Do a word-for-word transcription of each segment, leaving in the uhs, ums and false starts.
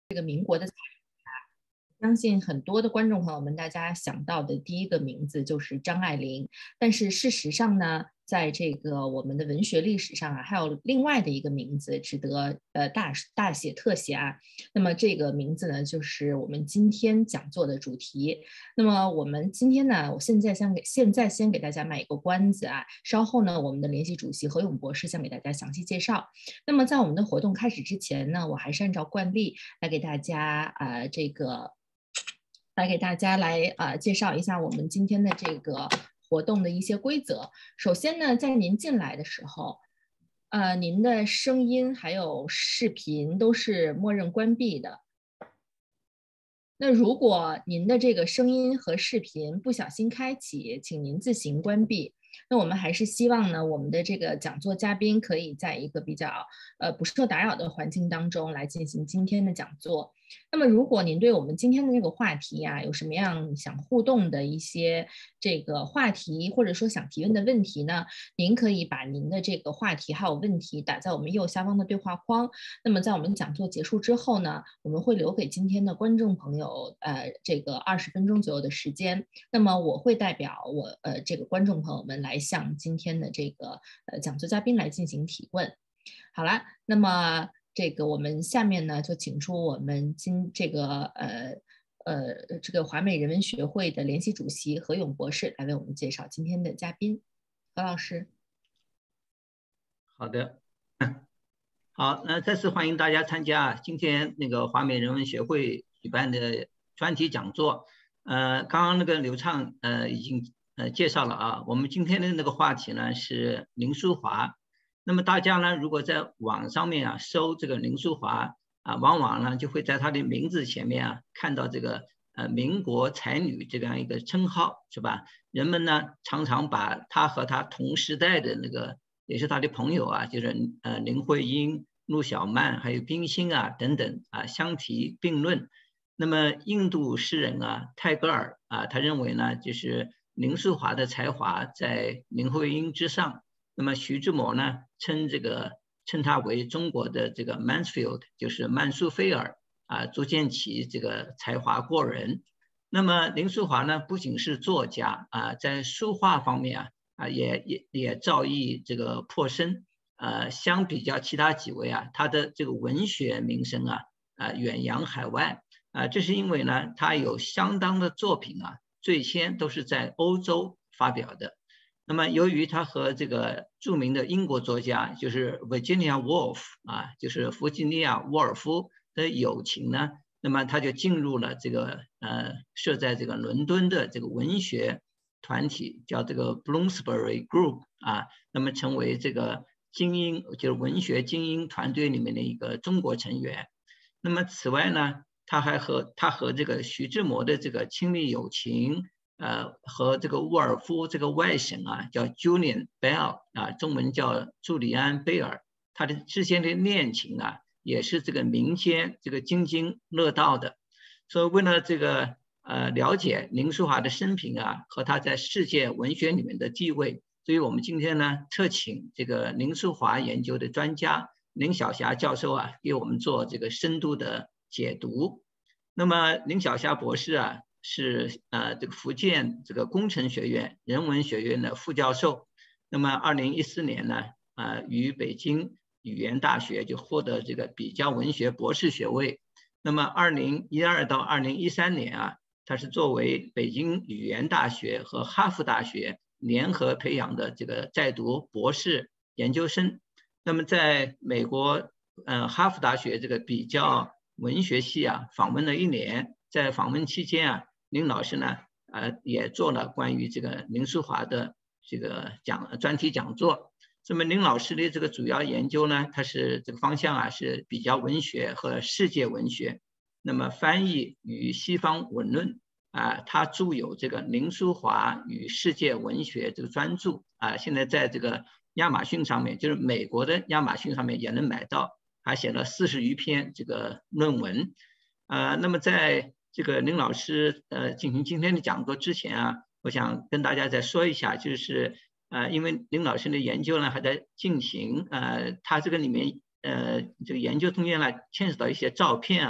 这个民国的，相信很多的观众朋友们，大家想到的第一个名字就是张爱玲。但是事实上呢，在这个我们的文学历史上啊，还有另外的一个名字值得呃大大写特写啊。那么这个名字呢，就是我们今天讲座的主题。那么我们今天呢，我现在先给现在先给大家卖一个关子啊，稍后呢，我们的联席主席何勇博士将给大家详细介绍。那么在我们的活动开始之前呢，我还是按照惯例来给大家呃这个。来给大家来呃介绍一下我们今天的这个活动的一些规则。首先呢，在您进来的时候，呃，您的声音还有视频都是默认关闭的。那如果您的这个声音和视频不小心开启，请您自行关闭。那我们还是希望呢，我们的这个讲座嘉宾可以在一个比较呃不受打扰的环境当中来进行今天的讲座。那么如果您对我们今天的这个话题啊，有什么样想互动的一些这个话题，或者说想提问的问题呢，您可以把您的这个话题还有问题打在我们右下方的对话框。那么在我们讲座结束之后呢，我们会留给今天的观众朋友呃这个二十分钟左右的时间。那么我会代表我呃这个观众朋友们来向今天的这个呃讲座嘉宾来进行提问。好了，那么这个我们下面呢就请出我们今这个呃呃这个华美人文学会的联席主席何勇博士来为我们介绍今天的嘉宾。何老师。 好的，好，那再次欢迎大家参加今天那个华美人文学会举办的专题讲座。呃，刚刚那个刘畅呃已经呃介绍了啊，我们今天的那个话题呢是林淑华。那么大家呢，如果在网上面啊搜这个林淑华啊，往往呢就会在她的名字前面啊看到这个呃民国才女这样一个称号，是吧？人们呢常常把她和她同时代的那个也是她的朋友啊，就是呃林徽因、陆小曼还有冰心啊等等啊相提并论。那么印度诗人啊泰戈尔啊，他认为呢就是林淑华的才华在林徽因之上。那么徐志摩呢称这个称他为中国的这个 Mansfield， 就是曼殊菲尔啊，足见其这个才华过人。那么林淑华呢不仅是作家啊，在书画方面啊啊也也也造诣这个颇深。呃，相比较其他几位啊，他的这个文学名声啊啊远扬海外啊，这是因为呢他有相当的作品啊，最先都是在欧洲发表的。那么由于他和这个著名的英国作家就是 Virginia Woolf 啊，就是弗吉尼亚·沃尔夫的友情呢，那么他就进入了这个呃设在这个伦敦的这个文学团体，叫这个 Bloomsbury Group 啊，那么成为这个精英，就是文学精英团队里面的一个中国成员。那么此外呢，他还和他和这个徐志摩的这个亲密友情。呃，和这个沃尔夫这个外甥啊，叫 Julian Bell 啊，中文叫朱利安·贝尔，他的之间的恋情啊，也是这个民间这个津津乐道的。所以为了这个呃了解林淑华的生平啊，和他在世界文学里面的地位，所以我们今天呢，特请这个林淑华研究的专家林晓霞教授啊，给我们做这个深度的解读。那么林晓霞博士啊。是呃这个福建这个工程学院人文学院的副教授。那么二零一四年呢，呃于北京语言大学就获得这个比较文学博士学位。那么二零一二到二零一三年啊，他是作为北京语言大学和哈佛大学联合培养的这个在读博士研究生。那么在美国呃哈佛大学这个比较文学系啊访问了一年。在访问期间啊，林老师呢，呃，也做了关于这个林淑华的这个讲专题讲座。那么林老师的这个主要研究呢，他是这个方向啊是比较文学和世界文学。那么翻译与西方文论啊，他著有这个林淑华与世界文学这个专著啊，现在在这个亚马逊上面，就是美国的亚马逊上面也能买到，还写了四十余篇这个论文。呃，那么在这个林老师呃进行今天的讲座之前啊，我想跟大家再说一下，就是呃因为林老师的研究呢还在进行，呃他这个里面呃这个研究中间呢牵扯到一些照片啊，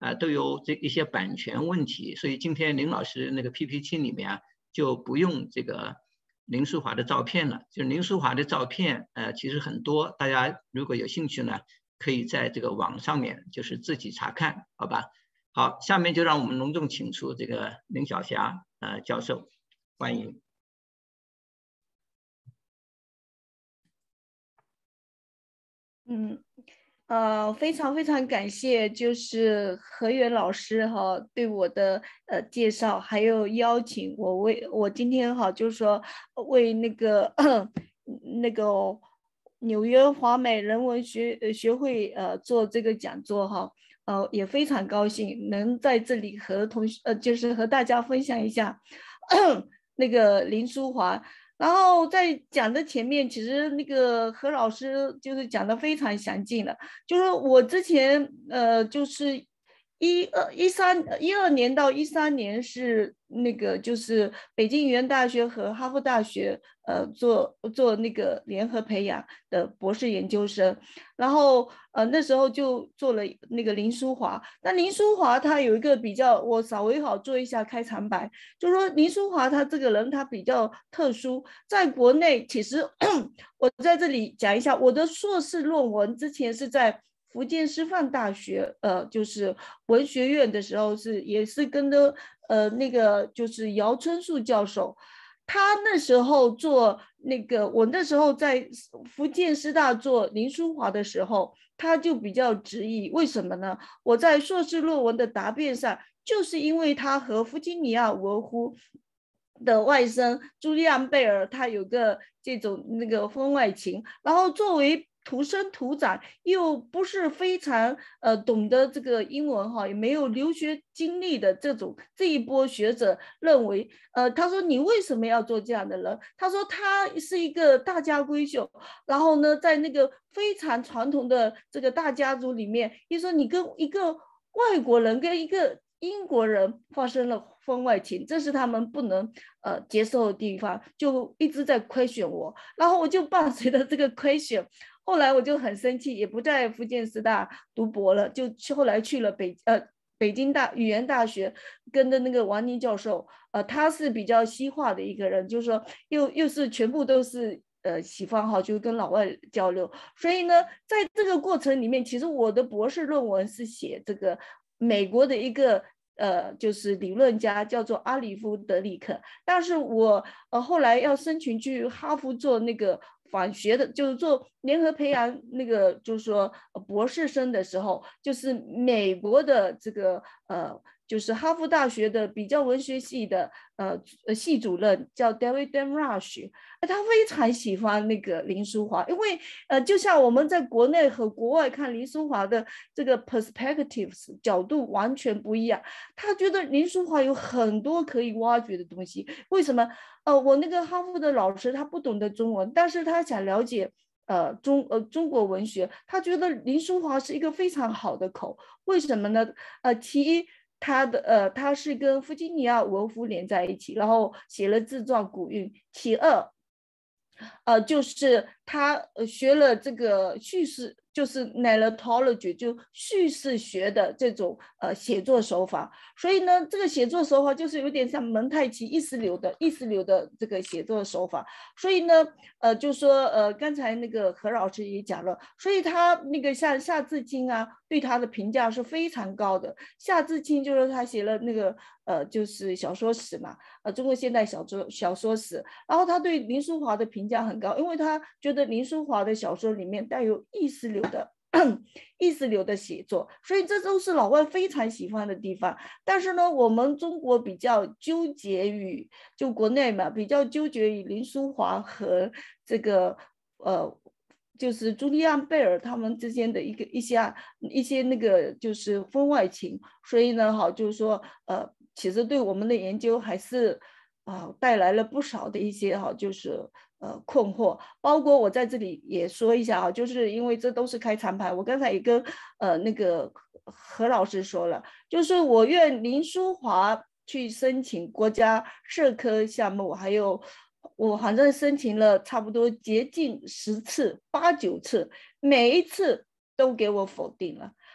啊都有这一些版权问题，所以今天林老师那个 P P T 里面啊就不用这个林淑华的照片了，就林淑华的照片呃其实很多，大家如果有兴趣呢，可以在这个网上面就是自己查看，好吧？好，下面就让我们隆重请出这个林晓霞呃教授，欢迎。 嗯，呃，非常非常感谢，就是何源老师哈对我的呃介绍，还有邀请我为我今天哈就是说为那个那个纽约华美人文学呃学会呃做这个讲座哈，呃也非常高兴能在这里和同学呃就是和大家分享一下那个林淑华。然后在讲的前面，其实那个何老师就是讲的非常详尽了。就是我之前呃，就是一二一三一二年到一三年是那个就是北京语言大学和哈佛大学呃做做那个联合培养的博士研究生，然后呃那时候就做了那个林淑华。那林淑华她有一个比较，我稍微好做一下开场白，就是说林淑华她这个人她比较特殊，在国内其实我在这里讲一下我的硕士论文，之前是在福建师范大学，呃，就是文学院的时候是也是跟着呃那个就是姚春树教授，他那时候做那个，我那时候在福建师大做林淑华的时候，他就比较质疑，为什么呢？我在硕士论文的答辩上，就是因为他和弗吉尼亚·伍尔夫的外甥朱利安·贝尔，他有个这种那个婚外情，然后作为土生土长又不是非常呃懂得这个英文哈，也没有留学经历的这种这一波学者认为，呃，他说你为什么要做这样的人？他说他是一个大家闺秀，然后呢，在那个非常传统的这个大家族里面，一说你跟一个外国人跟一个英国人发生了婚外情，这是他们不能呃接受的地方，就一直在亏选我，然后我就伴随着这个亏选。后来我就很生气，也不在福建师大读博了，就后来去了北呃北京大语言大学，跟着那个王宁教授，呃，他是比较西化的一个人，就是说又又是全部都是呃西方哈，就跟老外交流，所以呢，在这个过程里面，其实我的博士论文是写这个美国的一个。呃，就是理论家叫做阿里夫德里克，但是我呃后来要申请去哈佛做那个访学的，就是做联合培养那个，就是说博士生的时候，就是美国的这个呃，就是哈佛大学的比较文学系的呃系主任叫 David Damrush， 他非常喜欢那个林淑华，因为呃，就像我们在国内和国外看林淑华的这个 perspectives 角度完全不一样，他觉得林淑华有很多可以挖掘的东西。为什么？呃，我那个哈佛的老师他不懂得中文，但是他想了解呃中呃中国文学，他觉得林淑华是一个非常好的口。为什么呢？呃，其一，他的呃他是跟弗吉尼亚·伍尔夫连在一起，然后写了自传《古韵》。其二，呃，就是他学了这个叙事，就是 narratology， 就叙事学的这种呃写作手法。所以呢，这个写作手法就是有点像蒙太奇意识流的意识流的这个写作手法。所以呢，呃，就说呃，刚才那个何老师也讲了，所以他那个像夏志清啊，对他的评价是非常高的。夏志清就是他写了那个呃，就是小说史嘛，呃，中国现代小说小说史。然后他对林淑华的评价很高，因为他觉得林淑华的小说里面带有意识流的意识流的写作，所以这都是老外非常喜欢的地方。但是呢，我们中国比较纠结于，就国内嘛，比较纠结于林淑华和这个呃。就是朱利安·贝尔他们之间的一个一些一些那个就是婚外情，所以呢，好就是说呃，其实对我们的研究还是啊、呃、带来了不少的一些哈，就是呃困惑。包括我在这里也说一下啊，就是因为这都是开场白，我刚才也跟呃那个何老师说了，就是我愿林淑华去申请国家社科项目，还有。我反正申请了差不多接近十次八九次，每一次都给我否定了。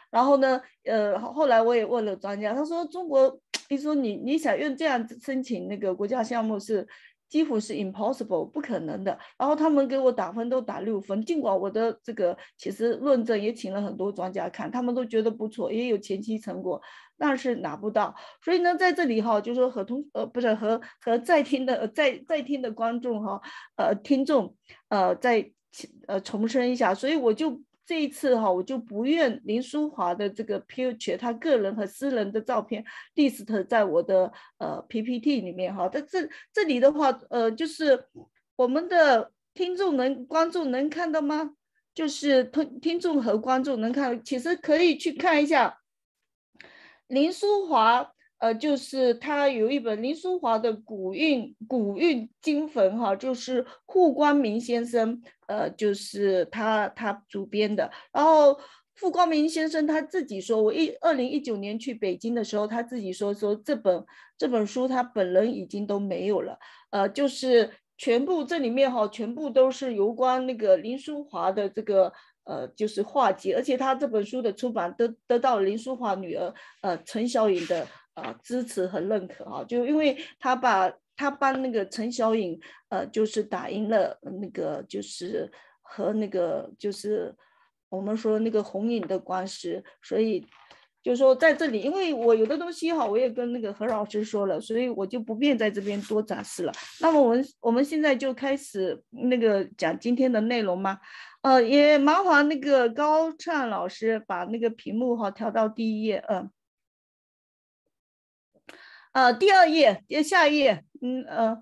然后呢，呃，后来我也问了专家，他说中国，你说你你想用这样申请那个国家项目是几乎是 impossible 不可能的。然后他们给我打分都打六分，尽管我的这个其实论证也请了很多专家看，他们都觉得不错，也有前期成果，但是拿不到。所以呢，在这里哈，就是说和同呃不是和和在听的在在听的观众哈，呃听众呃再呃重申一下，所以我就。这一次哈，我就不愿林书华的这个 picture， 他个人和私人的照片 list 在我的呃 P P T 里面哈。在这这里的话，呃，就是我们的听众能观众能看到吗？就是听听众和观众能看，其实可以去看一下林书华。呃，就是他有一本林书华的古韵古韵经坟哈，就是户光明先生，呃，就是他他主编的。然后傅光明先生他自己说，我一二零一九年去北京的时候，他自己说说这本这本书他本人已经都没有了，呃，就是全部这里面哈，全部都是有关那个林书华的这个。呃，就是画集，而且他这本书的出版得得到林书华女儿呃陈小颖的呃支持和认可啊，就因为他把他帮那个陈小颖呃就是打赢了那个就是和那个就是我们说那个红影的官司，所以就是说在这里，因为我有的东西哈，我也跟那个何老师说了，所以我就不便在这边多展示了。那么我们我们现在就开始那个讲今天的内容吗？呃，也麻烦那个高灿老师把那个屏幕哈调到第一页，嗯，呃，第二页，下一页，嗯呃。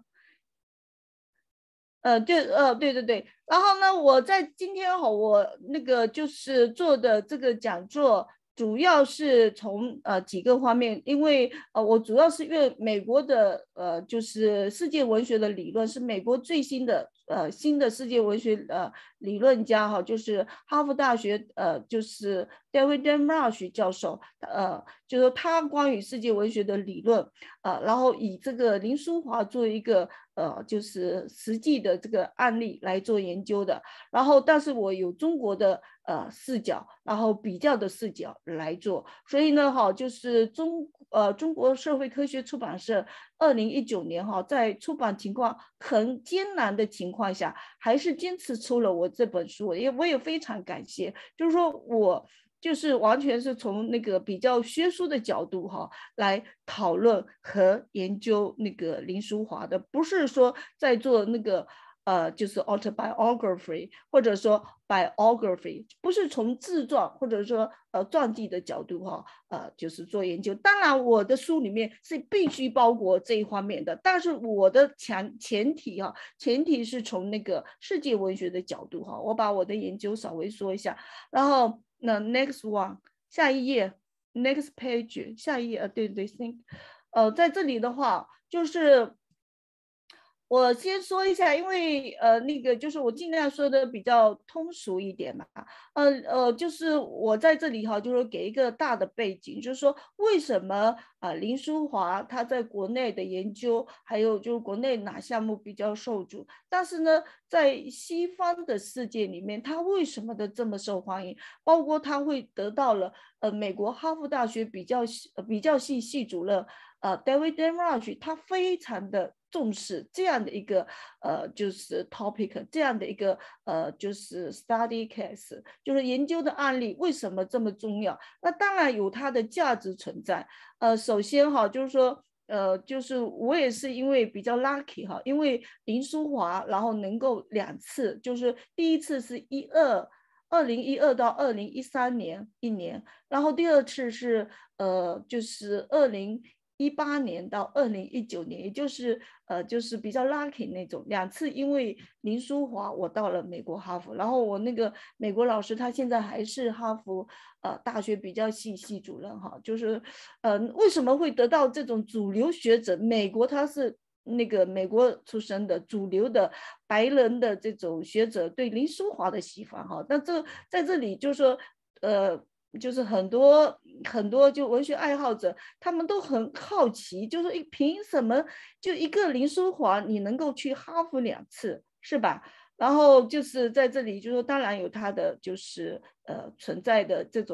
呃，对，呃，对对对，然后呢，我在今天哈，我那个就是做的这个讲座，主要是从呃几个方面，因为呃我主要是因为美国的呃就是世界文学的理论是美国最新的呃新的世界文学呃理论家哈，就是哈佛大学呃就是 David Rush 教授，呃就是他关于世界文学的理论，呃然后以这个林书华作为一个呃就是实际的这个案例来做研究的，然后但是我有中国的呃视角，然后比较的视角来做，所以呢哈，就是中呃中国社会科学出版社二零一九年哈，在出版情况很艰难的情况下，还是坚持出了我这本书，也我也非常感谢，就是说我。就是完全是从那个比较学术的角度哈来讨论和研究那个林书华的，不是说在做那个呃就是 autobiography 或者说 biography， 不是从自传或者说呃传记的角度哈呃就是做研究。当然我的书里面是必须包括这一方面的，但是我的前前提哈前提是从那个世界文学的角度哈，我把我的研究稍微说一下，然后。那 next one 下一页 next page 下一页呃对对 think 呃在这里的话就是我先说一下，因为呃那个就是我尽量说的比较通俗一点嘛，呃呃就是我在这里哈，就是给一个大的背景，就是说为什么啊、呃、林书华他在国内的研究，还有就是国内哪项目比较受阻，但是呢在西方的世界里面，他为什么的这么受欢迎？包括他会得到了呃美国哈佛大学比较呃比较系系主任呃 David Rush， 他非常的重视这样的一个呃就是 topic， 这样的一个呃就是 study case， 就是研究的案例为什么这么重要？那当然有它的价值存在。呃，首先哈，就是说。呃，就是我也是因为比较 lucky 哈，因为林书华，然后能够两次，就是第一次是一二二零一二到二零一三年一年，然后第二次是呃就是二零一八年到二零一九年，也就是呃就是比较 lucky 那种，两次因为林书华我到了美国哈佛，然后我那个美国老师他现在还是哈佛呃大学比较系系主任哈，就是呃为什么会得到这种主流学者，美国他是那个美国出生的主流的白人的这种学者对林书华的喜欢哈，那这在这里就是说呃。就是很多很多就文学爱好者，他们都很好奇，就是凭什么就一个林书华你能够去哈佛两次，是吧？然后就是在这里，就说当然有他的就是呃存在的这种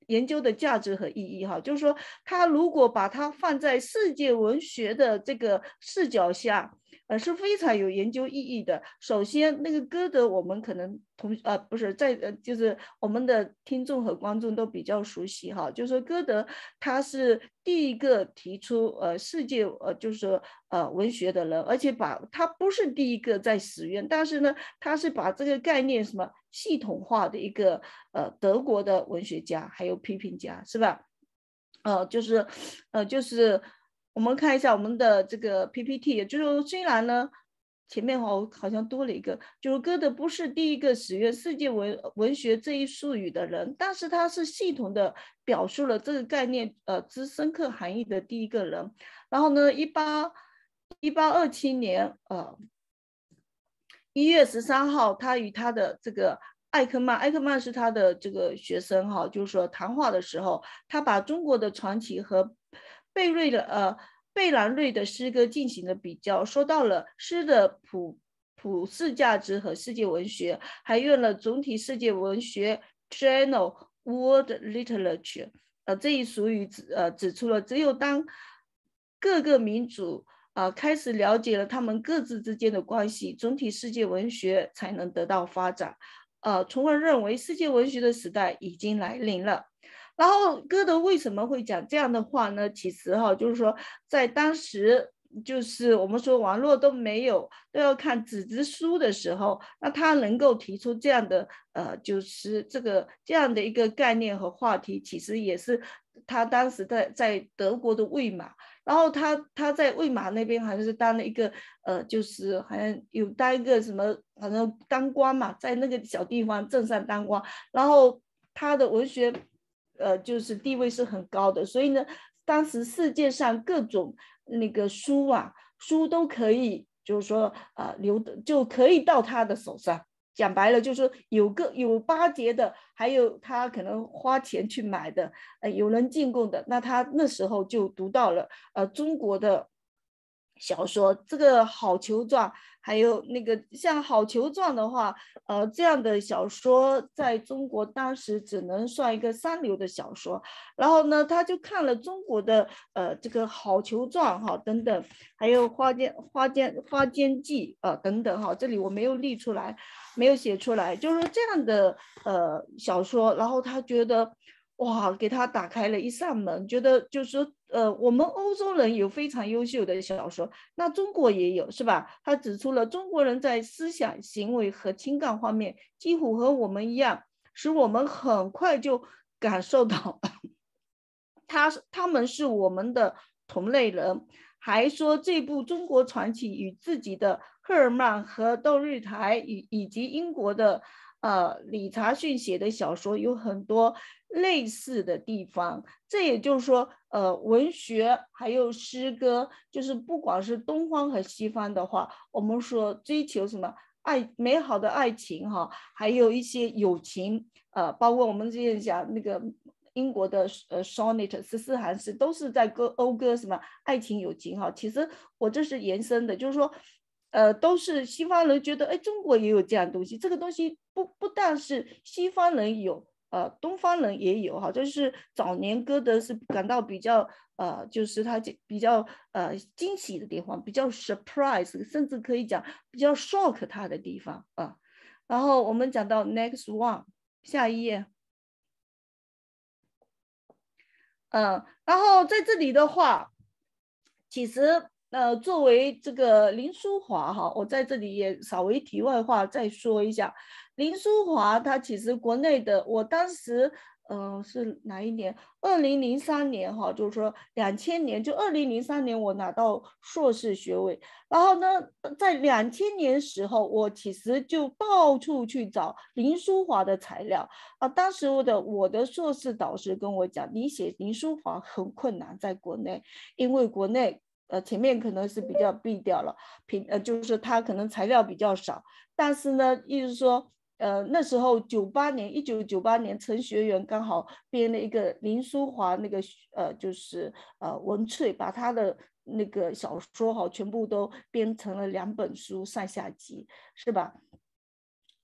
研究的价值和意义哈，就是说他如果把它放在世界文学的这个视角下，呃是非常有研究意义的。首先，那个歌德我们可能同呃不是在呃就是我们的听众和观众都比较熟悉哈，就是说歌德他是第一个提出呃世界呃就是呃文学的人，而且把他不是第一个在实验，但是呢他是把这个概念什么系统化的一个呃德国的文学家还有批评家是吧？呃就是呃就是我们看一下我们的这个 P P T， 就是虽然呢前面好好像多了一个，就是歌德不是第一个使用世界文文学这一术语的人，但是他是系统的表述了这个概念呃之深刻含义的第一个人。然后呢，一八一八二七年呃一月十三号，他与他的这个艾克曼，艾克曼是他的这个学生哈，就是说谈话的时候，他把中国的传奇和贝瑞的呃贝兰瑞的诗歌进行了比较，说到了诗的普普世价值和世界文学，还用了总体世界文学 （General World Literature） 呃这一俗语指呃指出了，只有当各个民族啊，开始了解了他们各自之间的关系，总体世界文学才能得到发展。呃，从而认为世界文学的时代已经来临了。然后歌德为什么会讲这样的话呢？其实哈，就是说在当时，就是我们说网络都没有，都要看纸质书的时候，那他能够提出这样的呃，就是这个这样的一个概念和话题，其实也是他当时在在德国的魏玛。然后他他在魏玛那边还是当了一个呃，就是好像有当一个什么，好像当官嘛，在那个小地方镇上当官。然后他的文学呃就是地位是很高的，所以呢，当时世界上各种那个书啊书都可以，就是说啊、呃、留的就可以到他的手上。讲白了就是有个有巴结的，还有他可能花钱去买的，呃，有人进贡的，那他那时候就读到了呃中国的小说，这个好球传，还有那个像好球传的话，呃，这样的小说在中国当时只能算一个三流的小说。然后呢，他就看了中国的呃这个好球传哈等等，还有花间花间花间记啊、呃、等等哈，这里我没有列出来，没有写出来，就是说这样的呃小说，然后他觉得。哇，给他打开了一扇门，觉得就是说，呃，我们欧洲人有非常优秀的小说，那中国也有，是吧？他指出了中国人在思想、行为和情感方面几乎和我们一样，使我们很快就感受到他他们是我们的同类人。还说这部中国传奇与自己的赫尔曼和窦日台以以及英国的呃理查逊写的小说有很多类似的地方。这也就是说，呃，文学还有诗歌，就是不管是东方和西方的话，我们说追求什么爱美好的爱情哈，还有一些友情，呃，包括我们之前讲那个。英国的呃 sonnet 十四行诗都是在歌讴歌什么爱情友情哈，其实我这是延伸的，就是说，呃，都是西方人觉得，哎，中国也有这样东西，这个东西不不但是西方人有，呃，东方人也有哈，就是早年歌德是感到比较呃，就是他比较呃惊喜的地方，比较 surprise， 甚至可以讲比较 shock 他的地方啊。然后我们讲到 next one， 下一页。嗯，然后在这里的话，其实呃，作为这个林书华哈，我在这里也稍微题外话再说一下，林书华他其实国内的，我当时嗯、呃、是哪一年？二零零三年哈，就是说两千年，就二零零三年我拿到硕士学位，然后呢，在两千年时候，我其实就到处去找林书华的材料啊。当时我的我的硕士导师跟我讲，你写林书华很困难，在国内，因为国内呃前面可能是比较避掉了，平呃就是他可能材料比较少，但是呢，意思说。呃，那时候九八年，一九九八年，陈学元刚好编了一个林书华那个呃，就是呃文萃，把他的那个小说哈全部都编成了两本书上下集，是吧？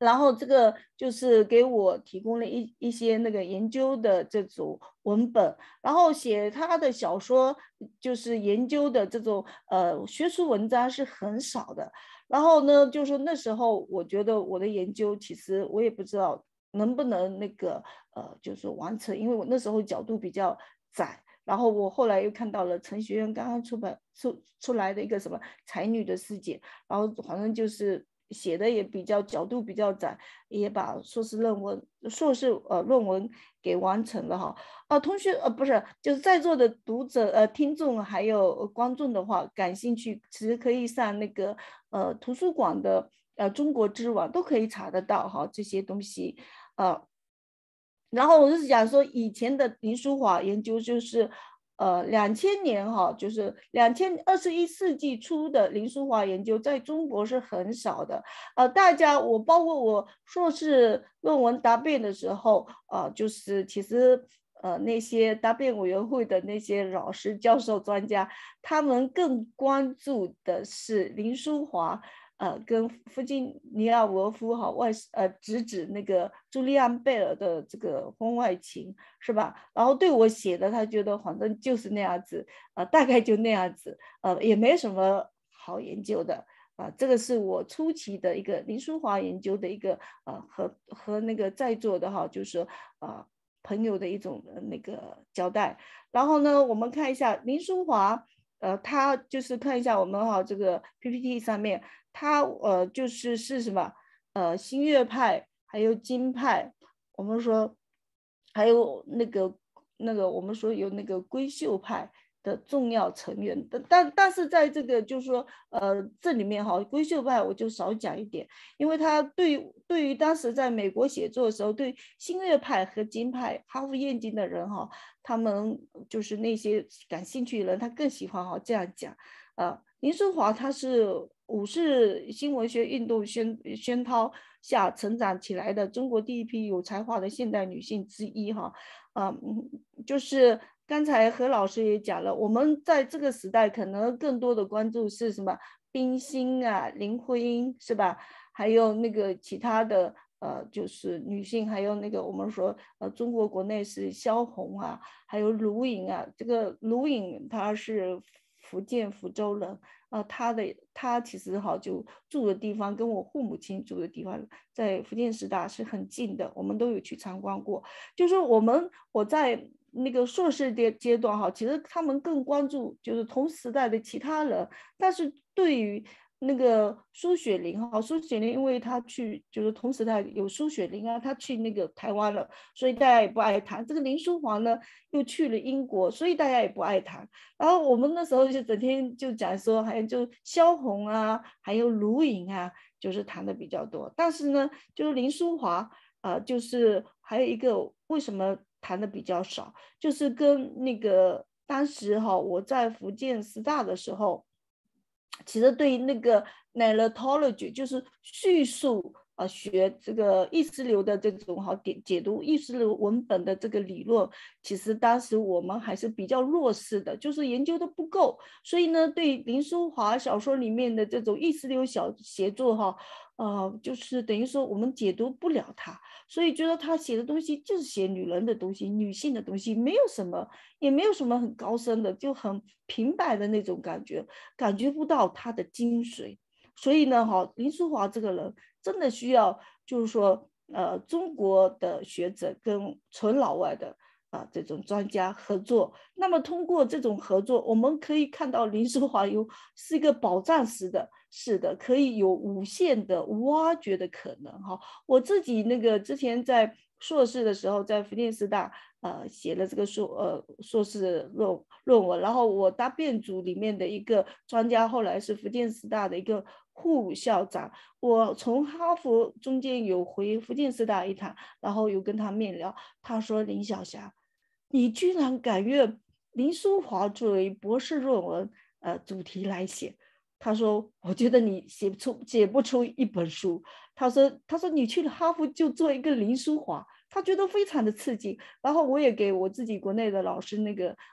然后这个就是给我提供了一一些那个研究的这种文本，然后写他的小说就是研究的这种呃学术文章是很少的。然后呢，就是说那时候我觉得我的研究其实我也不知道能不能那个呃就是完成，因为我那时候角度比较窄。然后我后来又看到了陈学院刚刚出版出出来的一个什么才女的世界，然后好像就是写的也比较角度比较窄，也把硕士论文硕士呃论文给完成了哈。啊，同学呃不是，就是在座的读者呃听众还有观众的话，感兴趣其实可以上那个呃图书馆的呃中国知网都可以查得到哈这些东西呃。然后我是讲说，以前的林书华研究就是，呃，两千年哈，就是两千二十一世纪初的林书华研究，在中国是很少的。呃，大家我包括我硕士论文答辩的时候，呃，就是其实呃那些答辩委员会的那些老师、教授、专家，他们更关注的是林书华。呃，跟弗吉尼亚·沃夫哈外呃直指那个朱利安·贝尔的这个婚外情是吧？然后对我写的，他觉得反正就是那样子，呃，大概就那样子，呃，也没什么好研究的啊、呃。这个是我初期的一个林书华研究的一个呃和和那个在座的哈，就是啊、呃、朋友的一种那个交代。然后呢，我们看一下林书华。呃，他就是看一下我们哈这个 P P T 上面，他呃就是是什么呃新月派，还有金派，我们说还有那个那个我们说有那个闺秀派的重要成员，但但是在这个就是说呃这里面哈闺秀派我就少讲一点，因为他对于对于当时在美国写作的时候，对新月派和金派哈佛燕京的人哈，他们就是那些感兴趣的人，他更喜欢哈这样讲。呃，林书华他是五四新文学运动宣宣涛下成长起来的中国第一批有才华的现代女性之一哈。啊、呃，就是刚才何老师也讲了，我们在这个时代可能更多的关注是什么？冰心啊，林徽因是吧？还有那个其他的呃，就是女性，还有那个我们说呃，中国国内是萧红啊，还有卢颖啊。这个卢颖她是福建福州人啊、呃，她的她其实哈就住的地方跟我父母亲住的地方在福建师大是很近的，我们都有去参观过。就是我们我在那个硕士阶阶段哈，其实他们更关注就是同时代的其他人，但是对于那个苏雪林哈，苏雪林因为他去就是同时代有苏雪林啊，他去那个台湾了，所以大家也不爱谈。这个林书华呢又去了英国，所以大家也不爱谈。然后我们那时候就整天就讲说，还有就萧红啊，还有卢颖啊，就是谈的比较多。但是呢，就是林书华。呃，就是还有一个为什么谈的比较少，就是跟那个当时哈我在福建师大的时候，其实对那个 narratology 就是叙述呃学这个意识流的这种好解解读意识流文本的这个理论，其实当时我们还是比较弱势的，就是研究的不够，所以呢，对林书华小说里面的这种意识流小写作哈。呃，就是等于说我们解读不了他，所以觉得他写的东西就是写女人的东西、女性的东西，没有什么，也没有什么很高深的，就很平白的那种感觉，感觉不到他的精髓。所以呢，哈，林书华这个人真的需要，就是说，呃，中国的学者跟纯老外的。啊，这种专家合作，那么通过这种合作，我们可以看到林书华有是一个宝藏式的，是的，可以有无限的挖掘的可能哈。我自己那个之前在硕士的时候，在福建师大呃写了这个硕呃硕士论论文，然后我答辩组里面的一个专家，后来是福建师大的一个副校长，我从哈佛中间有回福建师大一趟，然后有跟他面聊，他说林晓霞。你居然敢用林书华作为博士论文呃主题来写，他说我觉得你写不出写不出一本书，他说他说你去了哈佛就做一个林书华，他觉得非常的刺激。然后我也给我自己国内的老师那个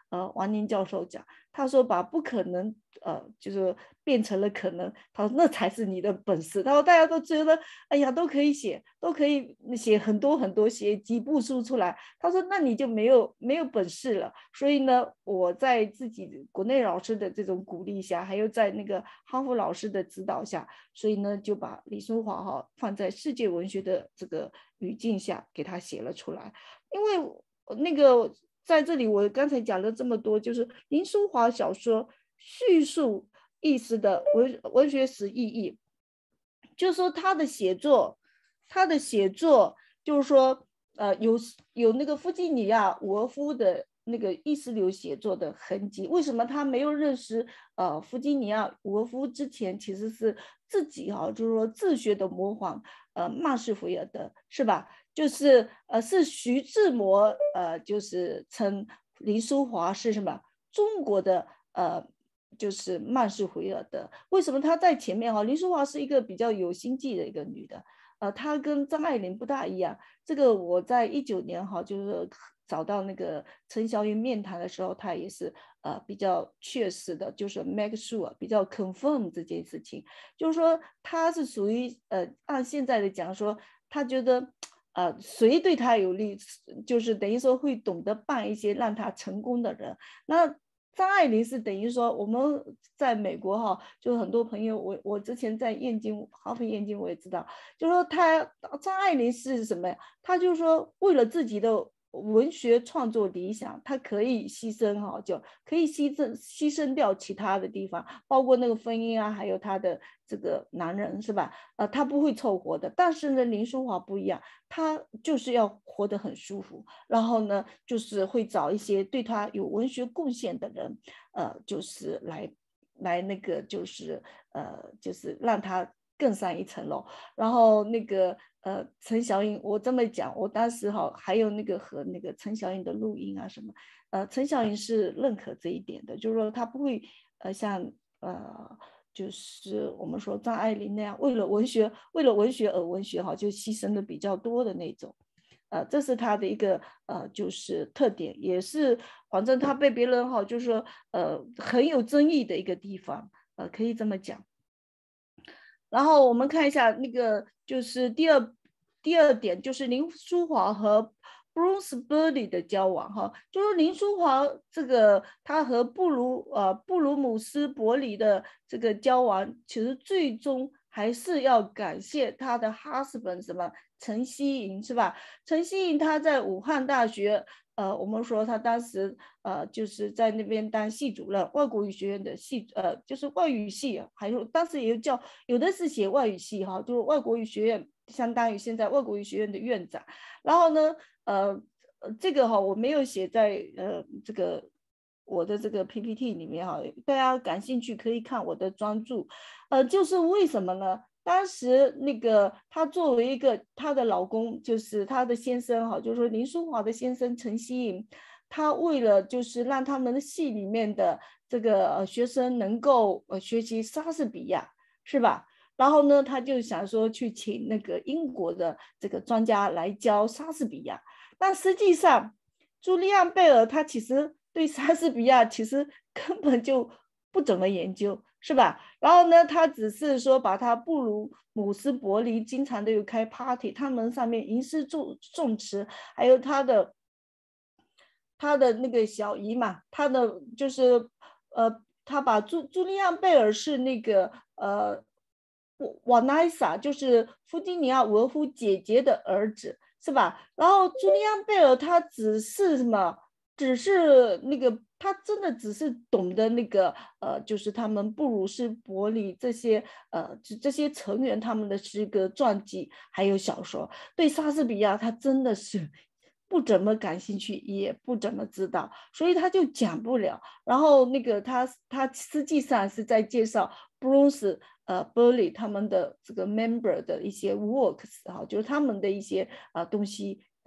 呃王宁教授讲，他说把不可能呃就是变成了可能，他说那才是你的本事。他说大家都觉得哎呀都可以写，都可以写很多很多，写几部书出来，他说那你就没有没有本事了。所以呢，我在自己国内老师的这种鼓励下，还有在那个哈佛老师的指导下，所以呢就把李淑华哈放在世界文学的这个语境下给他写了出来。因为那个在这里我刚才讲了这么多，就是林淑华小说叙述意思的文文学史意义，就是说他的写作，他的写作就是说，呃，有有那个弗吉尼亚·伍尔夫的那个意识流写作的痕迹。为什么他没有认识呃弗吉尼亚·伍尔夫之前，其实是自己哈、啊，就是说自学的模仿呃曼氏福尔德，是吧？就是呃是徐志摩呃就是称林淑华是什么中国的呃。就是曼氏福尔德。为什么她在前面哈？林淑华是一个比较有心计的一个女的，呃，她跟张爱玲不大一样。这个我在一九年哈，就是找到那个陈小云面谈的时候，她也是呃比较确实的，就是 make sure 比较 confirm 这件事情，就是说她是属于呃按现在的讲说，她觉得。呃，谁对她有利，就是等于说会懂得办一些让她成功的人。那张爱玲是等于说我们在美国哈，就很多朋友，我我之前在燕京哈佛燕京我也知道，就说他张爱玲是什么呀？他就说为了自己的文学创作理想，他可以牺牲哈，就可以牺牲牺牲掉其他的地方，包括那个婚姻啊，还有他的这个男人是吧？呃，他不会凑合的。但是呢，林淑华不一样，他就是要活得很舒服，然后呢，就是会找一些对他有文学贡献的人，呃，就是来来那个就是呃就是让他更上一层楼。然后那个呃陈小英，我这么讲，我当时哈还有那个和那个陈小英的录音啊什么，呃陈小英是认可这一点的，就是说他不会呃像呃就是我们说张爱玲那样为了文学为了文学而文学哈，就牺牲的比较多的那种。呃，这是他的一个呃，就是特点，也是反正他被别人哈，就是说呃很有争议的一个地方，呃，可以这么讲。然后我们看一下那个，就是第二第二点，就是林淑华和 Bruce Burley 的交往哈，就是林淑华这个他和布鲁呃布鲁姆斯伯里的这个交往，其实最终还是要感谢他的 husband 什么陈希莹是吧？陈希莹他在武汉大学。呃，我们说他当时呃就是在那边当系主任，外国语学院的系呃就是外语系，还有当时也叫有的是写外语系哈，就是外国语学院，相当于现在外国语学院的院长。然后呢，呃，这个哈我没有写在呃这个我的这个 P P T 里面哈，大家感兴趣可以看我的专著，呃，就是为什么呢？当时那个她作为一个她的老公，就是她的先生哈，就是说林淑华的先生陈希莹，他为了就是让他们的系里面的这个学生能够呃学习莎士比亚，是吧？然后呢，他就想说去请那个英国的这个专家来教莎士比亚。但实际上，朱利安·贝尔他其实对莎士比亚其实根本就不怎么研究。是吧？然后呢，他只是说把他布鲁姆斯伯里经常都有开 party， 他们上面吟诗颂词，还有他的他的那个小姨嘛，他的就是呃，他把朱朱利安贝尔是那个呃瓦奈莎，就是弗吉尼亚·伍尔夫姐姐的儿子，是吧？然后朱利安贝尔他只是什么？只是那个，他真的只是懂得那个，呃，就是他们布鲁斯伯里这些，呃，这些成员他们的诗歌传记，还有小说。对莎士比亚，他真的是不怎么感兴趣，也不怎么知道，所以他就讲不了。然后那个他他实际上是在介绍 Bruce 呃 Burley 他们的这个 member 的一些 works 哈，就是他们的一些啊、呃、东西。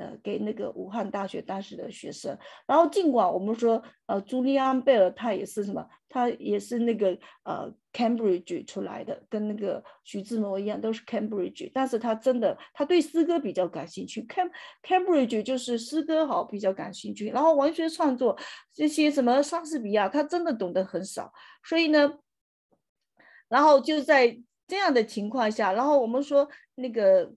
呃给那个武汉大学当时的学生。然后尽管我们说呃朱利安贝尔他也是什么，他也是那个呃 Cambridge 出来的，跟那个徐志摩一样都是 Cambridge， 但是他真的他对诗歌比较感兴趣。Cam Cambridge 就是诗歌好比较感兴趣，然后文学创作这些什么莎士比亚他真的懂得很少，所以呢，然后就在这样的情况下，然后我们说那个。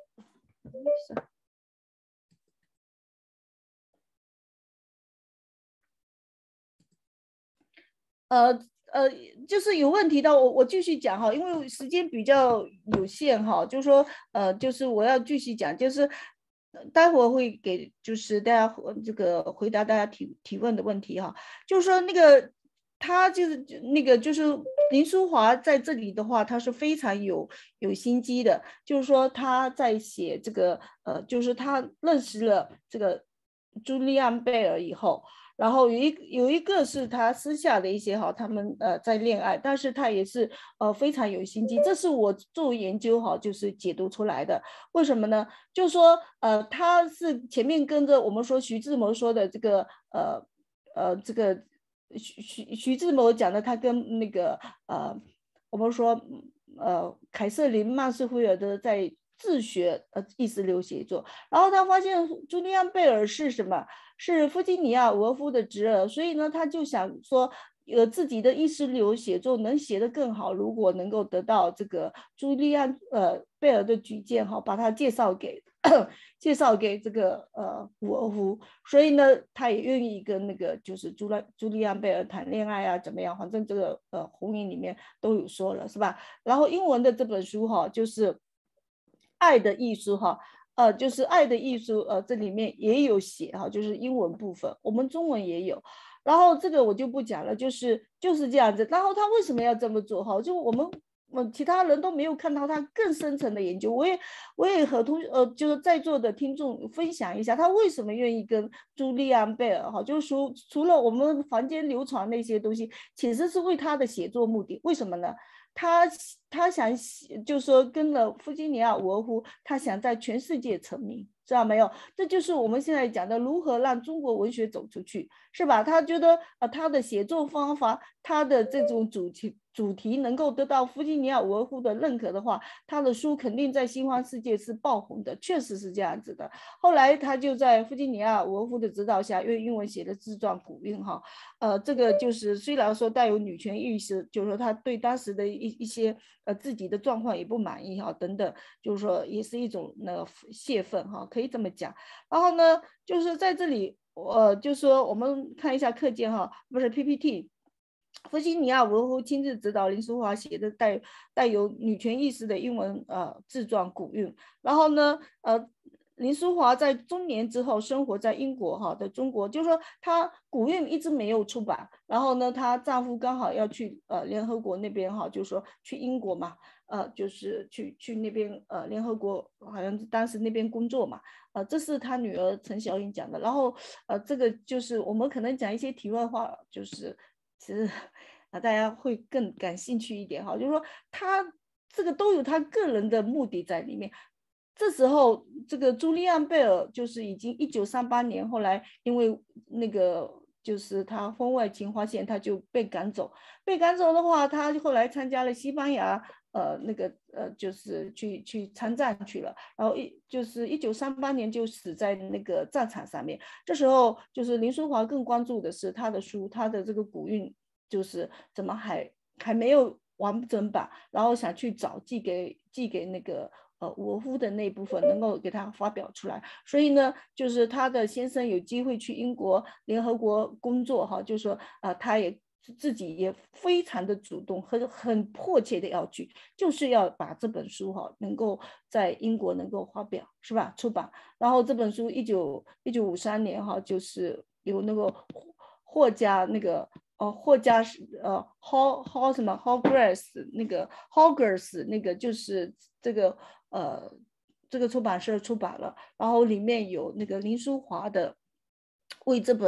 呃呃，就是有问题的，我我继续讲哈，因为时间比较有限哈，就是说呃，就是我要继续讲，就是待会儿会给就是大家这个回答大家提提问的问题哈，就是说那个他就是那个就是林书华在这里的话，他是非常有有心机的，就是说他在写这个呃，就是他认识了这个朱利安贝尔以后。然后有一有一个是他私下的一些哈，他们呃在恋爱，但是他也是呃非常有心机，这是我做研究哈，就是解读出来的。为什么呢？就是说呃他是前面跟着我们说徐志摩说的这个呃呃这个徐徐徐志摩讲的，他跟那个呃我们说呃凯瑟琳曼斯菲尔德在自学呃意识流写作，然后他发现朱利安贝尔是什么？是弗吉尼亚·伍尔夫的侄儿，所以呢，他就想说，呃，自己的意识流写作能写得更好，如果能够得到这个朱利安呃贝尔的举荐哈，把他介绍给介绍给这个呃伍尔夫，所以呢，他也愿意跟那个就是朱拉朱利安贝尔谈恋爱啊，怎么样？反正这个呃红影里面都有说了，是吧？然后英文的这本书哈，就是《爱的艺术》哈。呃，就是爱的艺术，呃，这里面也有写哈，就是英文部分，我们中文也有。然后这个我就不讲了，就是就是这样子。然后他为什么要这么做哈？就我们嗯其他人都没有看到他更深层的研究。我也我也和同呃就是在座的听众分享一下，他为什么愿意跟朱利安贝尔哈，就是除除了我们坊间流传那些东西，其实是为他的写作目的。为什么呢？他他想就说跟了弗吉尼亚·伍尔夫，他想在全世界成名，知道没有？这就是我们现在讲的如何让中国文学走出去，是吧？他觉得呃他的写作方法，他的这种主题主题能够得到弗吉尼亚·伍尔夫的认可的话，他的书肯定在西方世界是爆红的，确实是这样子的。后来他就在弗吉尼亚·伍尔夫的指导下，用英文写的自传《古韵》哈，呃，这个就是虽然说带有女权意识，就是说他对当时的一一些呃自己的状况也不满意哈，等等，就是说也是一种那个泄愤哈，可以这么讲。然后呢，就是在这里，呃，就是说我们看一下课件哈，不是 P P T。弗吉尼亚·伍尔夫亲自指导林书华写的带带有女权意识的英文呃自传《古韵》，然后呢，呃，林书华在中年之后生活在英国哈的中国，就是说她《古韵》一直没有出版，然后呢，她丈夫刚好要去呃联合国那边哈，就是说去英国嘛，呃，就是去去那边呃联合国好像当时那边工作嘛，呃，这是她女儿陈小颖讲的，然后呃，这个就是我们可能讲一些题外话，就是其实啊大家会更感兴趣一点哈，就是说她这个都有她个人的目的在里面。这时候，这个朱利安·贝尔就是已经一九三八年，后来因为那个就是他婚外情发现，他就被赶走。被赶走的话，他后来参加了西班牙，呃，那个呃，就是去去参战去了。然后一就是一九三八年就死在那个战场上面。这时候，就是林书华更关注的是他的书，他的这个古韵，就是怎么还还没有完整版，然后想去找寄给寄给那个。呃，伍尔夫的那部分能够给他发表出来，所以呢，就是他的先生有机会去英国联合国工作哈，就是说啊、呃，他也自己也非常的主动，很很迫切的要去，就是要把这本书哈能够在英国能够发表，是吧？出版，然后这本书一九一九五三年哈，就是有那个霍家那个。哦，霍家是呃，Hall Hall 什么 Hallgrass 那个 Hallgrass 那个就是这个呃这个出版社出版了，然后里面有那个林书华的为这本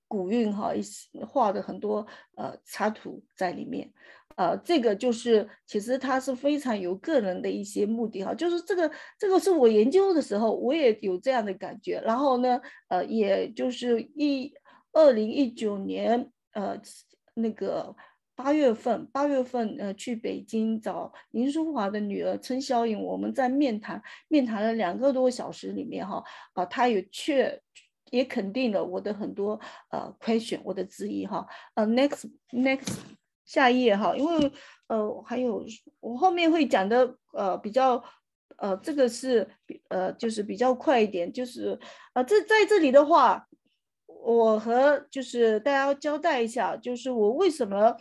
古韵哈，一些画的很多呃插图在里面。呃，这个就是其实它是非常有个人的一些目的哈，就是这个这个是我研究的时候我也有这样的感觉，然后呢，呃，也就是一二零一九年呃那个八月份八月份呃去北京找林淑华的女儿陈小颖，我们在面谈面谈了两个多小时里面哈，啊、呃，她也确也肯定了我的很多呃 question 我的质疑哈，呃 next next。下一页哈，因为呃还有我后面会讲的呃比较呃这个是呃就是比较快一点，就是呃这在这里的话，我和就是大家交代一下，就是我为什么。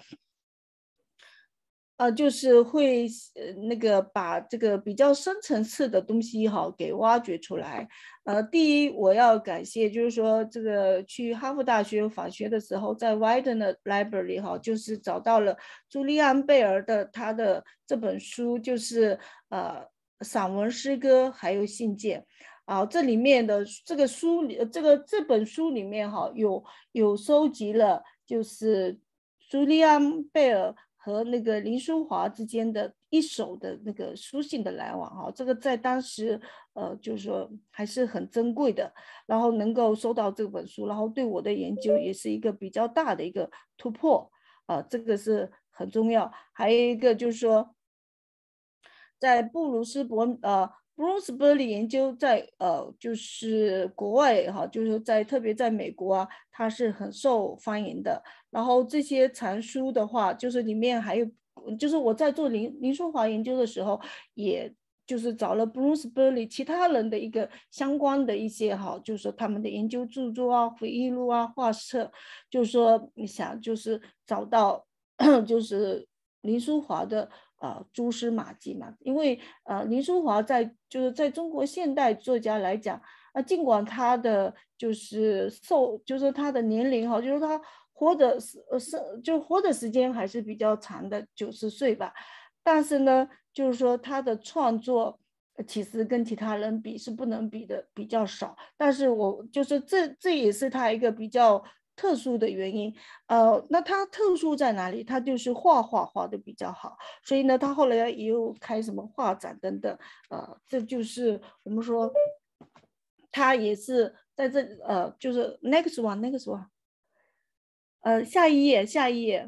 呃，就是会呃那个把这个比较深层次的东西哈给挖掘出来。呃，第一我要感谢，就是说这个去哈佛大学法学的时候，在 Widener Library 哈，就是找到了朱利安贝尔的他的这本书，就是呃散文诗歌还有信件。啊，这里面的这个书里，这个这本书里面哈有有收集了，就是朱利安贝尔和那个林淑华之间的一手的那个书信的来往哈，这个在当时呃就是说还是很珍贵的，然后能够收到这本书，然后对我的研究也是一个比较大的一个突破啊、呃，这个是很重要。还有一个就是说，在布鲁斯伯呃。Bloomsbury 研究在呃就是国外哈，就是在特别在美国啊，它是很受欢迎的。然后这些藏书的话，就是里面还有，就是我在做林林淑华研究的时候，也就是找了 Bloomsbury 其他人的一个相关的一些哈，就是说他们的研究著作啊、回忆录啊、画册，就是说你想就是找到就是林淑华的。呃，蛛丝马迹嘛，因为呃，林淑华在就是在中国现代作家来讲，啊、呃，尽管他的就是寿，就是他的年龄哈，就是他活的是是就活的时间还是比较长的，九十岁吧，但是呢，就是说他的创作其实跟其他人比是不能比的，比较少。但是我就是这这也是他一个比较特殊的原因。呃，那他特殊在哪里？他就是画画画的比较好，所以呢，他后来也有开什么画展等等。呃，这就是我们说他也是在这呃，就是 next one next one，呃，下一页下一页。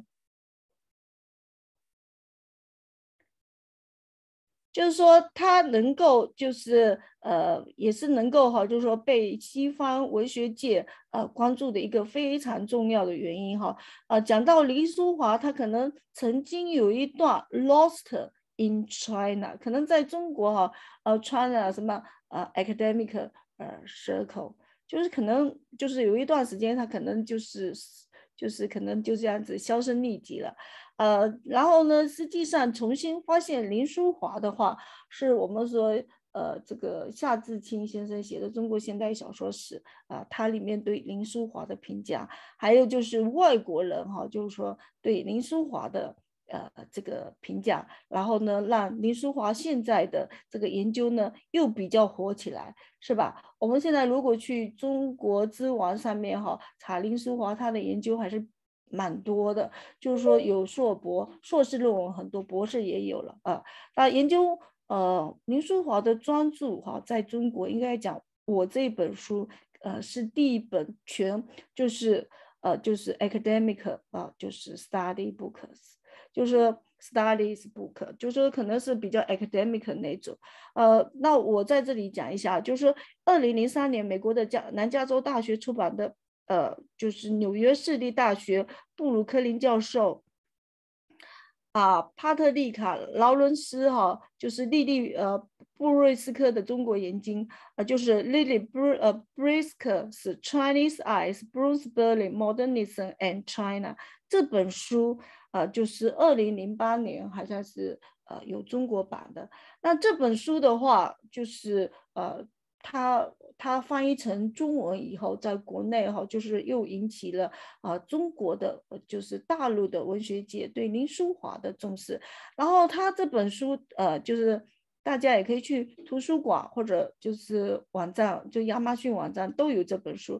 就是说，他能够就是呃，也是能够哈，就是说被西方文学界呃关注的一个非常重要的原因哈。呃，讲到林淑华，他可能曾经有一段 lost in China，可能在中国哈，呃，穿了什么呃 academic 呃 circle，就是可能就是有一段时间他可能就是就是可能就这样子销声匿迹了。呃，然后呢，实际上重新发现林淑华的话，是我们说，呃，这个夏志清先生写的《中国现代小说史》啊、呃，它里面对林淑华的评价，还有就是外国人哈，就是说对林淑华的呃这个评价，然后呢，让林淑华现在的这个研究呢又比较火起来，是吧？我们现在如果去中国知网上面哈查林淑华他的研究还是蛮多的，就是说有硕博、硕士论文很多，博士也有了啊。那研究呃林淑华的专著哈，在中国应该讲，我这本书呃是第一本全就是呃就是 academic 啊，就是 study books，就是 studies book，就是说可能是比较 academic 那种。呃，那我在这里讲一下，就是二零零三年美国的加南加州大学出版的。呃，就是纽约市立大学布鲁克林教授啊，帕特丽卡劳伦斯哈，就是莉莉呃布瑞斯克的中国研经，呃，就是 Lily Br 呃 Brisk's Chinese Eyes Bloomsbury Modernism and China 这本书，呃，就是二零零八年好像是呃有中国版的。那这本书的话，就是呃。它它翻译成中文以后，在国内哈，就是又引起了啊、呃、中国的就是大陆的文学界对林淑华的重视。然后他这本书呃，就是大家也可以去图书馆或者就是网站，就亚马逊网站都有这本书。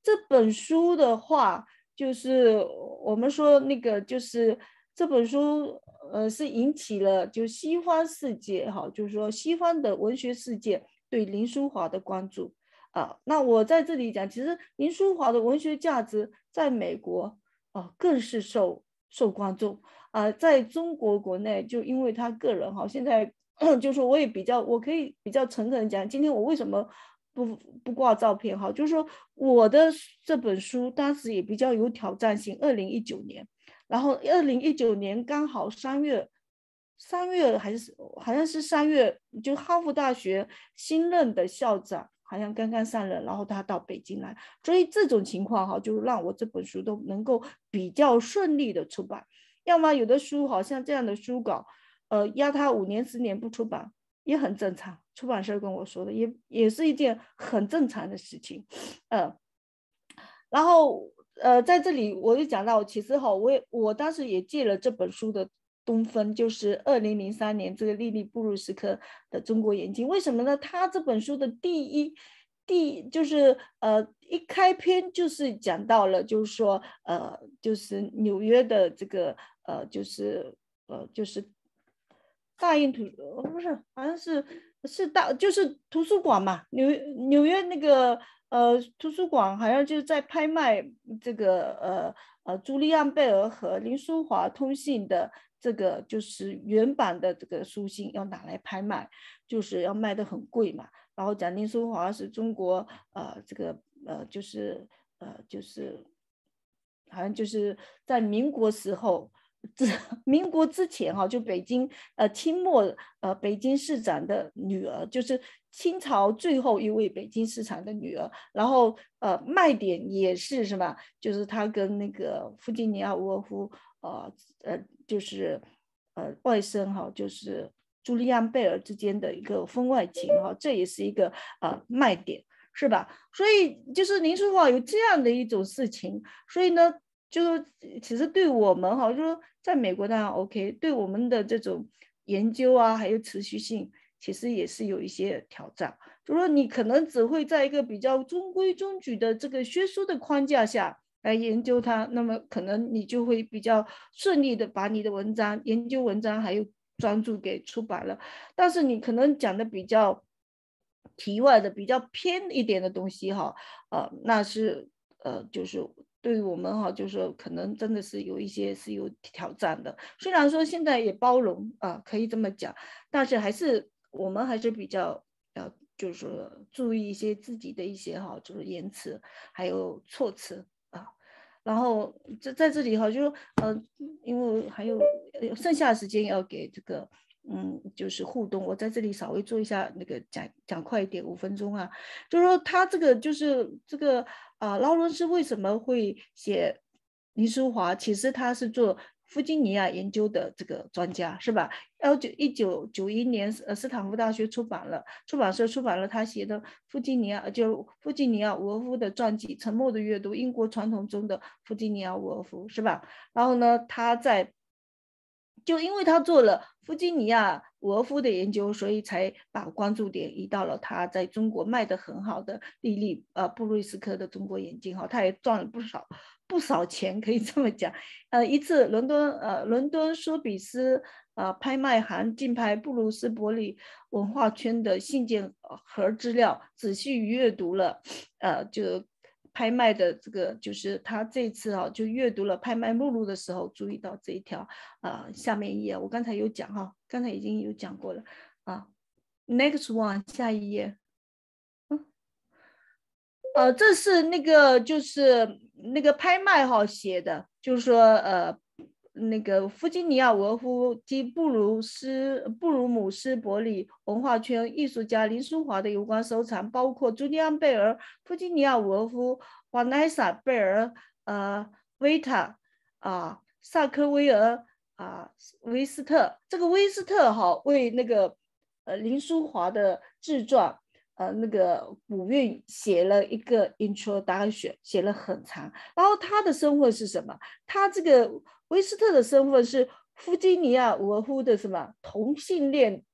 这本书的话，就是我们说那个就是这本书，呃，是引起了就西方世界哈，就是说西方的文学世界对林淑华的关注啊。那我在这里讲，其实林淑华的文学价值在美国啊更是受受关注啊，在中国国内就因为他个人哈，现在就是说我也比较，我可以比较诚恳的讲，今天我为什么不不挂照片哈，就是说我的这本书当时也比较有挑战性，二零一九年，然后二零一九年刚好三月，三月还是好像是三月，就哈佛大学新任的校长好像刚刚上任，然后他到北京来，所以这种情况哈，就让我这本书都能够比较顺利的出版。要么有的书好像这样的书稿，呃，压他五年十年不出版也很正常。出版社跟我说的也也是一件很正常的事情，呃，然后呃，在这里我就讲到，其实哈，我也我当时也借了这本书的东风，就是二零零三年这个莉莉布鲁斯科的中国眼睛。为什么呢？他这本书的第一第就是呃一开篇就是讲到了，就是说呃就是纽约的这个呃就是呃就是大英图不是好像是。是大就是图书馆嘛，纽纽约那个呃图书馆好像就是在拍卖这个呃呃朱利安贝尔和林淑华通信的这个就是原版的这个书信要拿来拍卖，就是要卖得很贵嘛。然后讲林淑华是中国呃这个呃就是呃就是好像就是在民国时候。民国之前哈，就北京呃清末呃北京市长的女儿，就是清朝最后一位北京市长的女儿。然后呃卖点也是什么，就是她跟那个弗吉尼亚·伍尔夫呃呃就是呃外甥哈，就是朱利安·贝尔之间的一个婚外情哈，这也是一个呃卖点，是吧？所以就是林淑华有这样的一种事情，所以呢。就是其实对我们哈，就是在美国当然 OK， 对我们的这种研究啊，还有持续性，其实也是有一些挑战。就是说你可能只会在一个比较中规中矩的这个学术的框架下来研究它，那么可能你就会比较顺利的把你的文章、研究文章还有专著给出版了。但是你可能讲的比较题外的、比较偏一点的东西哈，呃，那是呃就是。对于我们哈，就是说可能真的是有一些是有挑战的。虽然说现在也包容啊，可以这么讲，但是还是我们还是比较呃，就是说注意一些自己的一些哈，就是言辞还有措辞啊。然后在在这里哈，就是呃，因为还有剩下的时间要给这个。嗯，就是互动，我在这里稍微做一下那个讲讲快一点，五分钟啊，就是说他这个就是这个啊、呃，劳伦斯为什么会写林淑华？其实他是做弗吉尼亚研究的这个专家，是吧？一九九一年，呃，斯坦福大学出版了，出版社出版了他写的弗吉尼亚，就弗吉尼亚·伍尔夫的传记《沉默的阅读：英国传统中的弗吉尼亚·伍尔夫》，是吧？然后呢，他在就因为他做了弗吉尼亚·伍尔夫的研究，所以才把关注点移到了他在中国卖得很好的莉莉呃布瑞斯科的中国眼镜哈，他也赚了不少不少钱，可以这么讲。呃，一次伦敦呃伦敦苏比斯呃拍卖行竞拍布鲁斯伯里文化圈的信件盒资料，仔细阅读了呃就。拍卖的这个就是他这次啊，就阅读了拍卖目录的时候，注意到这一条啊、呃，下面一页我刚才有讲哈，刚才已经有讲过了啊。Next one， 下一页。嗯，呃，这是那个就是那个拍卖哈写的，就是说呃。那个弗吉尼亚·伍尔夫及布鲁斯布鲁姆斯伯里文化圈艺术家林淑华的有关收藏，包括朱利安·贝尔、弗吉尼亚·伍尔夫、瓦奈莎·贝尔、呃维塔啊、萨科威尔啊、威斯特。这个威斯特哈为那个呃林淑华的自传。呃，那个古韵写了一个 introduction， 写了很长。然后他的身份是什么？他这个威斯特的身份是弗吉尼亚·伍尔夫的什么同性恋的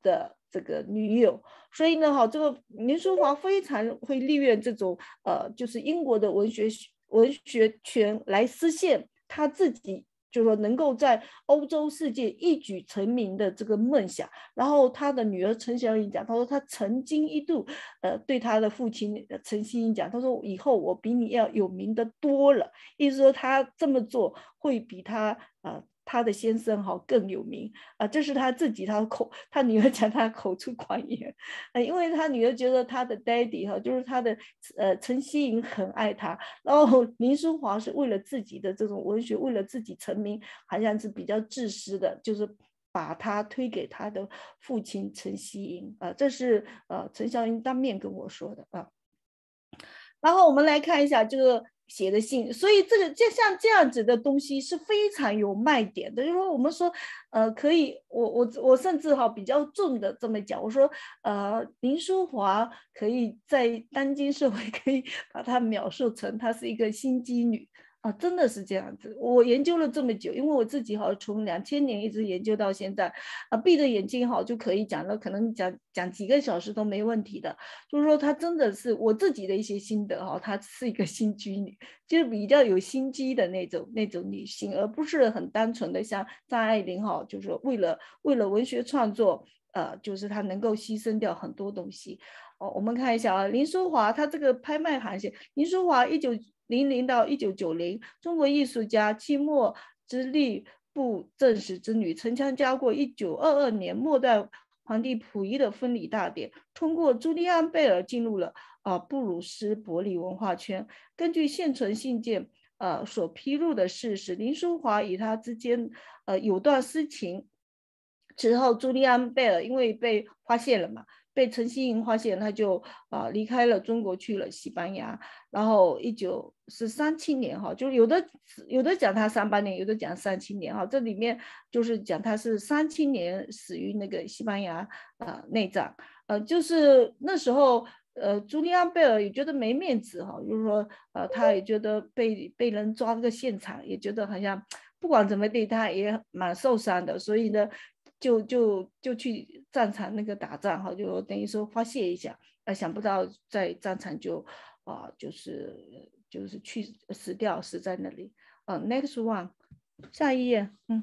这个女友。所以呢，哈，这个林淑华非常会利用这种呃，就是英国的文学文学圈来实现他自己，就是说能够在欧洲世界一举成名的这个梦想。然后他的女儿陈小英讲，他说他曾经一度呃对他的父亲陈希英讲，他说以后我比你要有名的多了，意思说他这么做会比他呃他的先生哈更有名啊、呃，这是他自己他口他女儿讲他口出狂言，呃，因为他女儿觉得他的 daddy 哈就是他的呃陈希莹很爱他，然后林淑华是为了自己的这种文学，为了自己成名，好像是比较自私的，就是把他推给他的父亲陈希莹啊、呃，这是呃陈小英当面跟我说的啊。然后我们来看一下这个写的信，所以这个就像这样子的东西是非常有卖点的。就是说，我们说，呃，可以，我我我甚至哈比较重的这么讲，我说，呃，林淑华可以在当今社会可以把她描述成她是一个心机女。啊，真的是这样子。我研究了这么久，因为我自己好从两千年一直研究到现在，啊，闭着眼睛好就可以讲了，可能讲讲几个小时都没问题的。就是说，她真的是我自己的一些心得哈，她是一个心机女，就是比较有心机的那种那种女性，而不是很单纯的像张爱玲哈，就是说为了为了文学创作，呃，就是她能够牺牲掉很多东西。哦，我们看一下啊，林淑华她这个拍卖行写，林淑华一九零零到一九九零，中国艺术家，清末之吏部正史之女，曾参加过一九二二年末代皇帝溥仪的婚礼大典，通过朱利安·贝尔进入了啊、呃、布鲁斯伯里文化圈。根据现存信件呃所披露的事实，林淑华与他之间呃有段私情。之后，朱利安·贝尔因为被发现了嘛，被陈希莹发现，他就啊、呃、离开了中国，去了西班牙。然后一九是三七年哈，就有的有的讲他三八年，有的讲三七年哈。这里面就是讲他是三七年死于那个西班牙啊、呃、内战，呃，就是那时候。呃，朱利安·贝尔也觉得没面子哈，就是说，呃，他也觉得被被人抓这个现场，也觉得好像不管怎么地，他也蛮受伤的，所以呢，就就就去战场那个打仗哈，就等于说发泄一下，呃，想不到在战场就啊、呃，就是就是去死掉，死在那里。呃 next one， 下一页，嗯，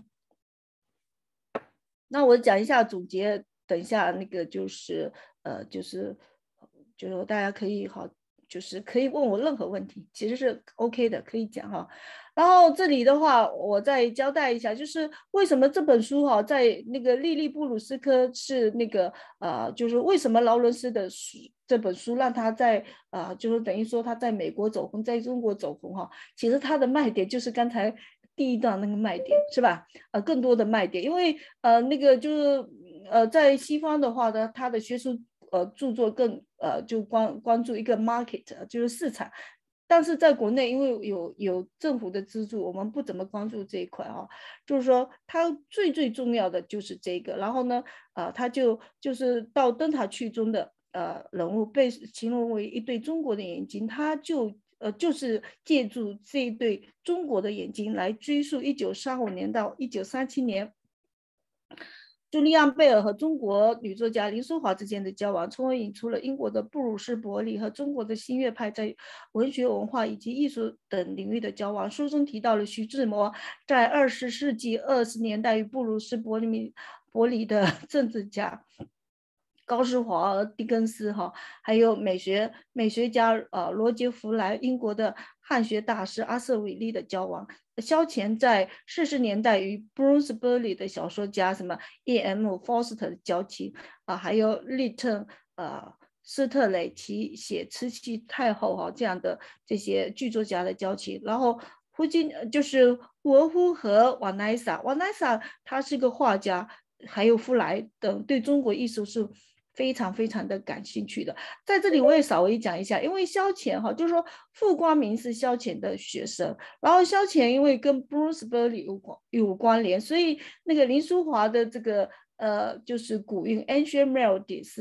那我讲一下总结，等一下那个就是呃就是。就是大家可以好，就是可以问我任何问题，其实是 OK 的，可以讲哈。然后这里的话，我再交代一下，就是为什么这本书哈，在那个莉莉布鲁斯科是那个呃，就是为什么劳伦斯的书这本书让他在呃，就是等于说他在美国走红，在中国走红哈。其实他的卖点就是刚才第一段那个卖点是吧？呃，更多的卖点，因为呃那个就是呃在西方的话呢，他的学术。呃，著作更呃就关关注一个 market， 就是市场，但是在国内因为有有政府的资助，我们不怎么关注这一块啊。就是说，它最最重要的就是这个，然后呢，啊、呃，他就就是到灯塔区中的呃人物被形容为一对中国的眼睛，他就呃就是借助这一对中国的眼睛来追溯一九三五年到一九三七年。朱利安·贝尔和中国女作家林淑华之间的交往，从而引出了英国的布鲁斯·伯里和中国的新月派在文学、文化以及艺术等领域的交往。书中提到了徐志摩在二十世纪二十年代与布鲁斯·伯里伯里的政治家高士华、狄更斯哈，还有美学美学家呃罗杰·弗莱、英国的汉学大师阿瑟·韦利的交往。萧乾在四十年代与 Bruce Burley 的小说家什么 E M Forster 的交情啊、呃，还有利特呃斯特雷奇写慈禧太后哈、啊、这样的这些剧作家的交情。然后胡金就是沃夫和瓦奈萨，瓦奈萨他是个画家，还有弗莱等对中国艺术是非常非常的感兴趣的。在这里我也稍微讲一下，因为萧乾哈，就是说傅光明是萧乾的学生，然后萧乾因为跟 Bruce Burley 有关有关联，所以那个林淑华的这个呃就是古韵 Ancient Melody 是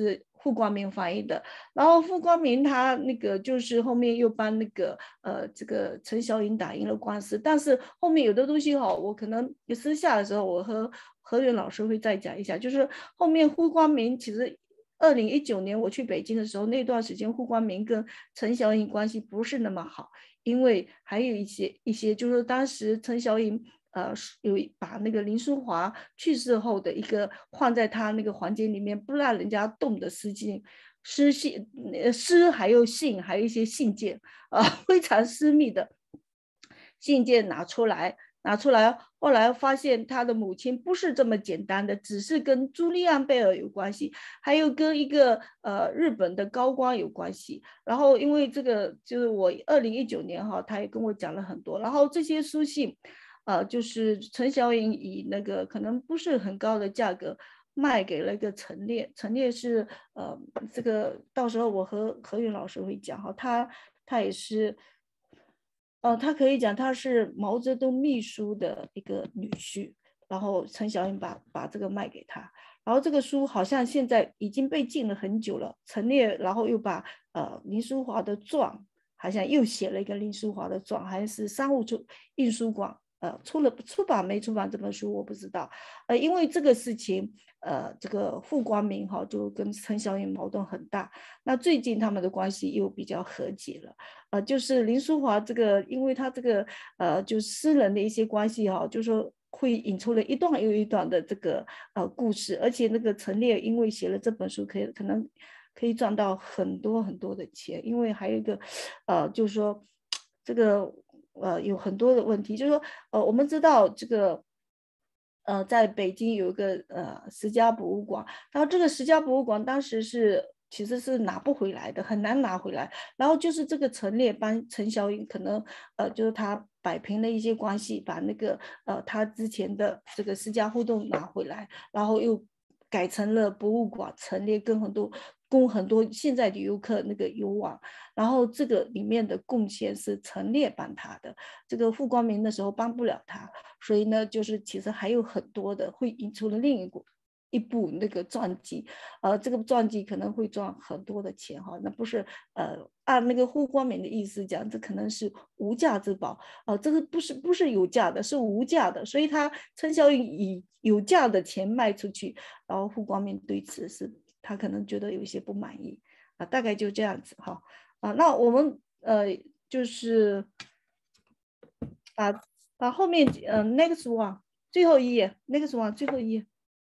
傅光明翻译的。然后傅光明他那个就是后面又帮那个呃这个陈小颖打赢了官司，但是后面有的东西哈，我可能私下的时候我和何源老师会再讲一下，就是后面傅光明其实二零一九年我去北京的时候，那段时间傅光明跟陈小颖关系不是那么好，因为还有一些一些就是当时陈小颖呃有把那个林淑华去世后的一个放在他那个环节里面不让人家动的诗经诗信诗还有信还有一些信件啊、呃、非常私密的信件拿出来拿出来，后来发现他的母亲不是这么简单的，只是跟朱利安贝尔有关系，还有跟一个呃日本的高官有关系。然后因为这个就是我二零一九年哈，他也跟我讲了很多。然后这些书信，呃，就是陈小颖以那个可能不是很高的价格卖给了一个陈列，陈列是呃这个到时候我和何云老师会讲哈，他他也是。呃，他可以讲他是毛泽东秘书的一个女婿，然后陈小颖把把这个卖给他，然后这个书好像现在已经被禁了很久了，陈列，然后又把呃林淑华的传，好像又写了一个林淑华的传，还是商务出印书馆呃出了出版没出版这本书我不知道，呃，因为这个事情，呃，这个傅光明哈就跟陈小颖矛盾很大，那最近他们的关系又比较和解了。呃，就是林淑华这个，因为他这个呃，就私人的一些关系哈，就是说会引出了一段又一段的这个呃故事，而且那个陈列因为写了这本书，可以可能可以赚到很多很多的钱，因为还有一个呃，就是说这个呃有很多的问题，就是说呃，我们知道这个。呃，在北京有一个呃十佳博物馆，然后这个十佳博物馆当时是其实是拿不回来的，很难拿回来。然后就是这个陈列帮陈小颖可能呃就是他摆平了一些关系，把那个呃他之前的这个十佳互动拿回来，然后又改成了博物馆陈列，跟很多供很多现在的游客那个游玩。然后这个里面的贡献是陈列帮他的，这个傅光明的时候帮不了他。所以呢，就是其实还有很多的会引出了另一部一部那个传记，呃，这个传记可能会赚很多的钱哈，那不是呃按那个傅光明的意思讲，这可能是无价之宝，呃，这个不是不是有价的，是无价的，所以他陈小颖以有价的钱卖出去，然后傅光明对此是他可能觉得有一些不满意啊，大概就这样子哈啊，那我们呃就是把。把后面呃 next one 最后一页 next one 最后一页，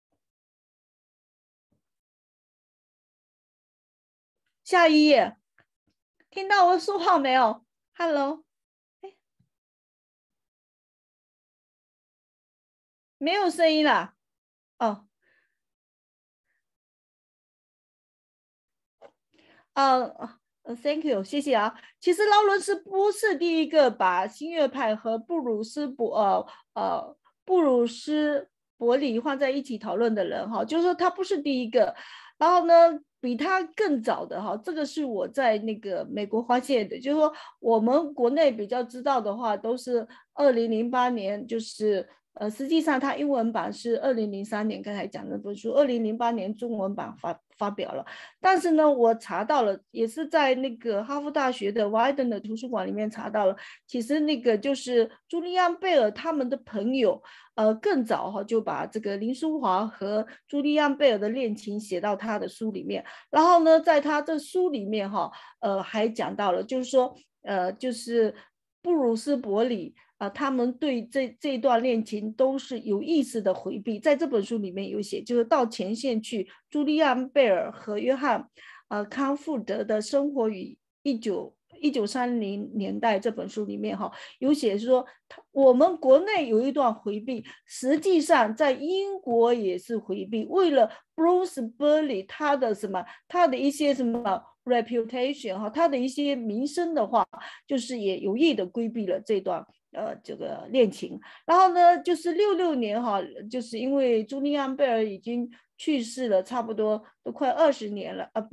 下一页，听到我说话没有 ？Hello， 没有声音了。哦，呃。呃 ，Thank you， 谢谢啊。其实劳伦斯不是第一个把新月派和布鲁斯伯呃呃布鲁斯伯里放在一起讨论的人哈，就是说他不是第一个。然后呢，比他更早的哈，这个是我在那个美国发现的，就是说我们国内比较知道的话，都是二零零八年，就是呃，实际上它英文版是二零零三年刚才讲的本书，二零零八年中文版发发表了。但是呢，我查到了，也是在那个哈佛大学的 Wyden 的图书馆里面查到了，其实那个就是朱利安贝尔他们的朋友，呃，更早哈就把这个林淑华和朱利安贝尔的恋情写到他的书里面。然后呢，在他这书里面哈，呃，还讲到了，就是说，呃，就是布鲁斯伯里。呃，他们对这这段恋情都是有意识的回避，在这本书里面有写，就是到前线去，朱利安·贝尔和约翰呃康富德的生活与一九一九三零年代这本书里面哈有写说，我们国内有一段回避，实际上在英国也是回避，为了 Bruce Burley 他的什么，他的一些什么。reputation 哈，他的一些名声的话，就是也有意的规避了这段呃这个恋情。然后呢，就是六六年哈，就是因为朱利安贝尔已经去世了，差不多都快二十年了啊，不是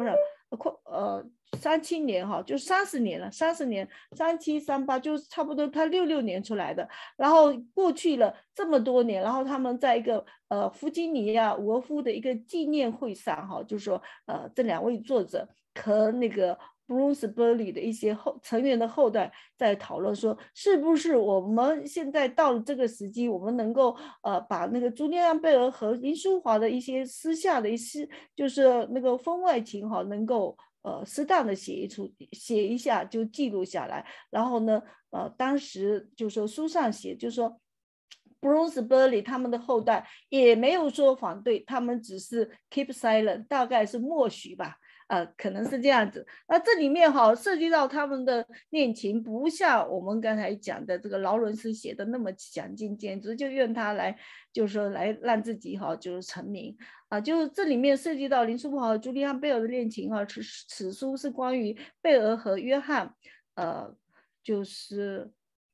快呃三七年哈，就三十年了，三十年，三七三八，就差不多他六六年出来的，然后过去了这么多年，然后他们在一个呃弗吉尼亚·伍尔夫的一个纪念会上哈，就是说呃这两位作者和那个 Bruce Burley 的一些后成员的后代在讨论说，是不是我们现在到了这个时机，我们能够呃把那个朱利安·贝尔和林淑华的一些私下的一些就是那个婚外情哈，能够呃适当的写一出写一下就记录下来，然后呢呃当时就说书上写就说。Bruce Burley 他们的后代也没有说反对，他们只是 keep silent， 大概是默许吧。呃，可能是这样子。那这里面哈涉及到他们的恋情，不像我们刚才讲的这个劳伦斯写的那么详尽，简直就用他来，就是说来让自己哈就是成名啊。就是这里面涉及到林书豪和朱利安·贝尔的恋情哈，此此书是关于贝尔和约翰，呃，就是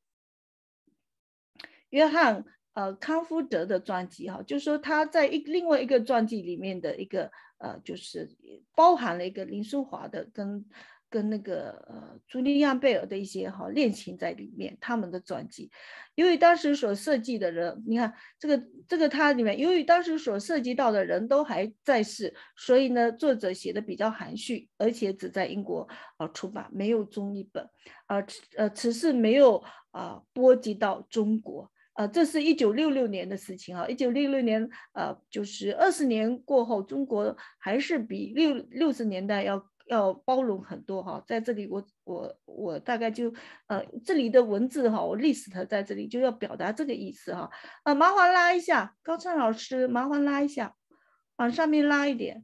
约翰呃康夫德的传记哈，就是说他在一另外一个传记里面的一个。呃，就是包含了一个林淑华的跟跟那个呃朱利安·贝尔的一些哈恋情在里面，他们的传记。由于当时所涉及的人，你看这个这个它里面，由于当时所涉及到的人都还在世，所以呢，作者写的比较含蓄，而且只在英国呃出版，没有中译本。呃呃，此事没有啊、呃、波及到中国。呃，这是一九六六年的事情啊，一九六六年，呃，就是二十年过后，中国还是比六六十年代要要包容很多哈。在这里我，我我我大概就呃这里的文字哈，我 list 在这里就要表达这个意思哈。呃，麻烦拉一下，高灿老师，麻烦拉一下，往上面拉一点。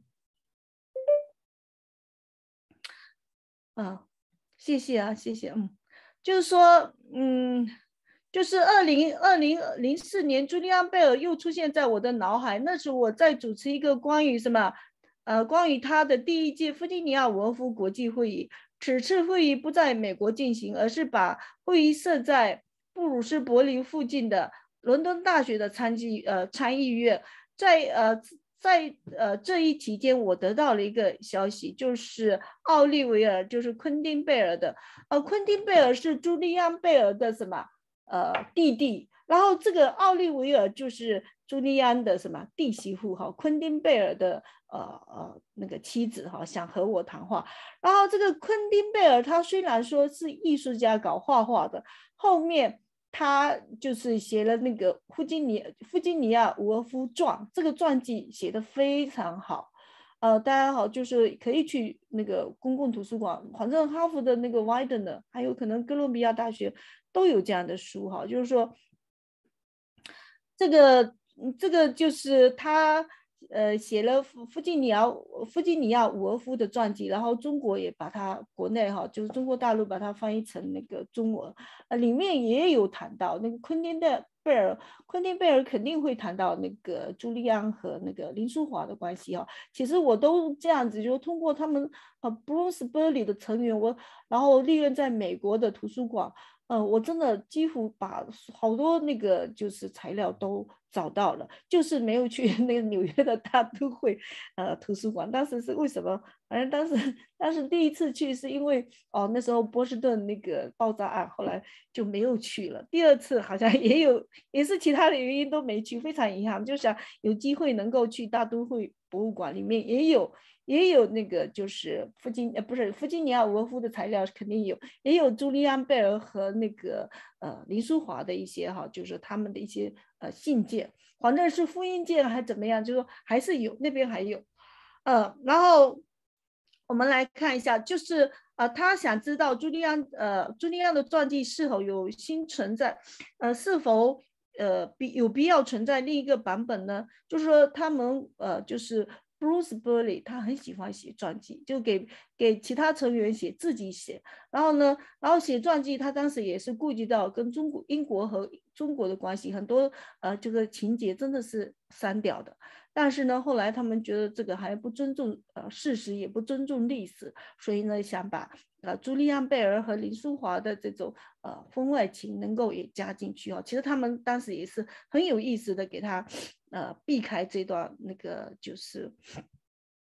啊、呃，谢谢啊，谢谢，嗯，就是说，嗯。就是二零二零零四年，朱利安·贝尔又出现在我的脑海。那时我在主持一个关于什么，呃，关于他的第一届弗吉尼亚·伍尔夫国际会议。此次会议不在美国进行，而是把会议设在布鲁斯柏林附近的伦敦大学的参议呃参议院。在呃在呃这一期间，我得到了一个消息，就是奥利维尔，就是昆汀·贝尔的，呃，昆汀·贝尔是朱利安·贝尔的什么？呃，弟弟，然后这个奥利维尔就是朱利安的什么弟媳妇哈，昆汀贝尔的呃呃那个妻子哈，想和我谈话。然后这个昆汀贝尔他虽然说是艺术家，搞画画的，后面他就是写了那个弗吉尼弗吉尼亚·伍尔夫传，这个传记写得非常好。呃，大家好，就是可以去那个公共图书馆，反正哈佛的那个 Widener， 还有可能哥伦比亚大学都有这样的书哈，就是说，这个这个就是他呃写了弗弗吉尼亚弗吉尼亚伍尔夫的传记，然后中国也把它国内哈，就是中国大陆把它翻译成那个中文，呃，里面也有谈到那个昆汀的。贝尔，昆汀贝尔肯定会谈到那个朱利安和那个林淑华的关系哈。其实我都这样子，就通过他们呃 Bruce Burley 的成员，我然后利用在美国的图书馆，呃，我真的几乎把好多那个就是材料都找到了，就是没有去那个纽约的大都会呃图书馆。当时是为什么？反正当时当时第一次去是因为哦那时候波士顿那个爆炸案，后来就没有去了。第二次好像也有也是其他的原因都没去，非常遗憾。就想有机会能够去大都会博物馆里面也有也有那个就是弗吉呃不是弗吉尼亚伍尔夫的材料肯定有，也有朱利安·贝尔和那个呃林淑华的一些哈，就是他们的一些呃信件，反正是复印件还怎么样，就是说还是有那边还有。呃，然后我们来看一下，就是呃，他想知道朱利安呃朱利安的传记是否有新存在，呃，是否呃必有必要存在另一个版本呢？就是说他们呃就是 Bruce Burley 他很喜欢写传记，就给给其他成员写，自己写。然后呢，然后写传记，他当时也是顾及到跟中国、英国和中国的关系，很多呃这个情节真的是删掉的。但是呢，后来他们觉得这个还不尊重呃事实，也不尊重历史，所以呢，想把呃朱利安·贝尔和林淑华的这种呃婚外情能够也加进去哦。其实他们当时也是很有意思的，给他呃避开这段那个就是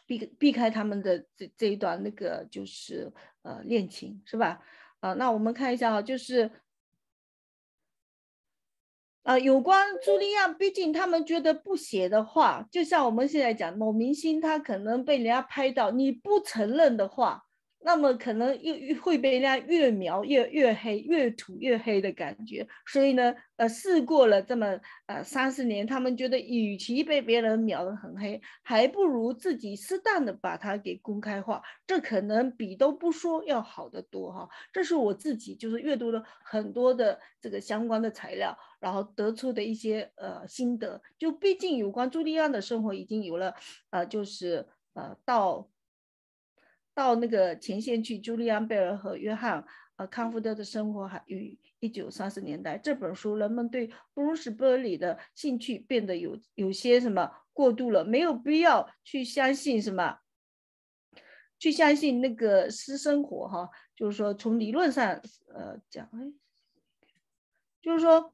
避避开他们的这这一段那个就是呃恋情，是吧？啊、呃，那我们看一下啊，就是。呃，有关茱莉亚，毕竟他们觉得不写的话，就像我们现在讲，某明星他可能被人家拍到，你不承认的话，那么可能越会被人家越描越越黑，越涂越黑的感觉。所以呢，呃，事过了这么呃三四年，他们觉得与其被别人描得很黑，还不如自己适当的把它给公开化，这可能比都不说要好得多哈。这是我自己就是阅读了很多的这个相关的材料，然后得出的一些呃心得。就毕竟有关茱莉亚的生活已经有了呃就是呃到。到那个前线去，朱利安贝尔和约翰呃康福德的生活还与一九三十年代这本书，人们对布鲁斯伯里的兴趣变得有有些什么过度了，没有必要去相信什么，去相信那个私生活哈，就是说从理论上呃讲，哎，就是说，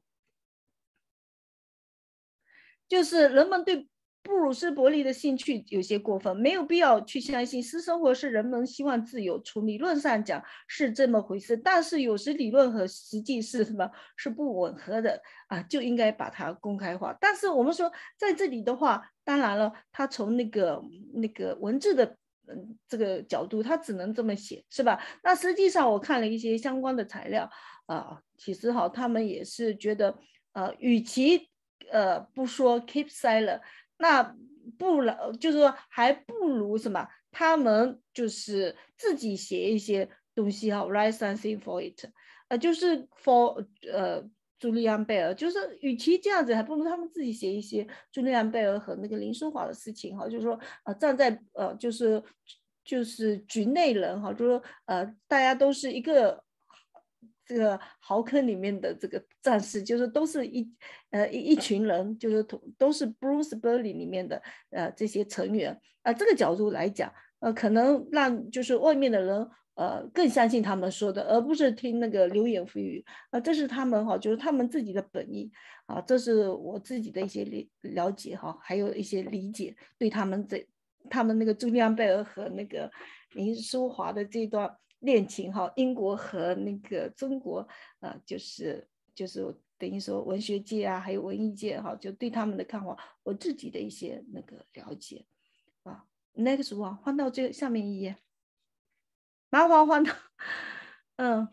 就是人们对布鲁斯伯利的兴趣有些过分，没有必要去相信私生活是人们希望自由。从理论上讲是这么回事，但是有时理论和实际是什么是不吻合的啊，就应该把它公开化。但是我们说在这里的话，当然了，他从那个那个文字的嗯这个角度，他只能这么写，是吧？那实际上我看了一些相关的材料啊，其实哈，他们也是觉得呃，与其呃不说 keep silent。那不了，就是说还不如什么？他们就是自己写一些东西哈 ，write something for it， 呃，就是 for 呃朱利安贝尔，就是与其这样子，还不如他们自己写一些朱利安贝尔和那个林书华的事情哈，就是说呃站在呃就是就是局内人哈，就是说呃大家都是一个。这个豪坑里面的这个战士，就是都是一呃一一群人，就是都是 Bruce Berley 里面的呃这些成员啊、呃。这个角度来讲，呃，可能让就是外面的人呃更相信他们说的，而不是听那个流言蜚语啊、呃。这是他们哈，就是他们自己的本意啊、呃。这是我自己的一些了解哈，还有一些理解对他们这他们那个朱利安贝尔和那个林书华的这段。恋情哈，英国和那个中国，呃，就是就是等于说文学界啊，还有文艺界哈，就对他们的看法，我自己的一些那个了解啊。Next one，换到这下面一页，麻烦换到，嗯，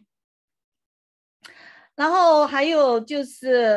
然后还有就是，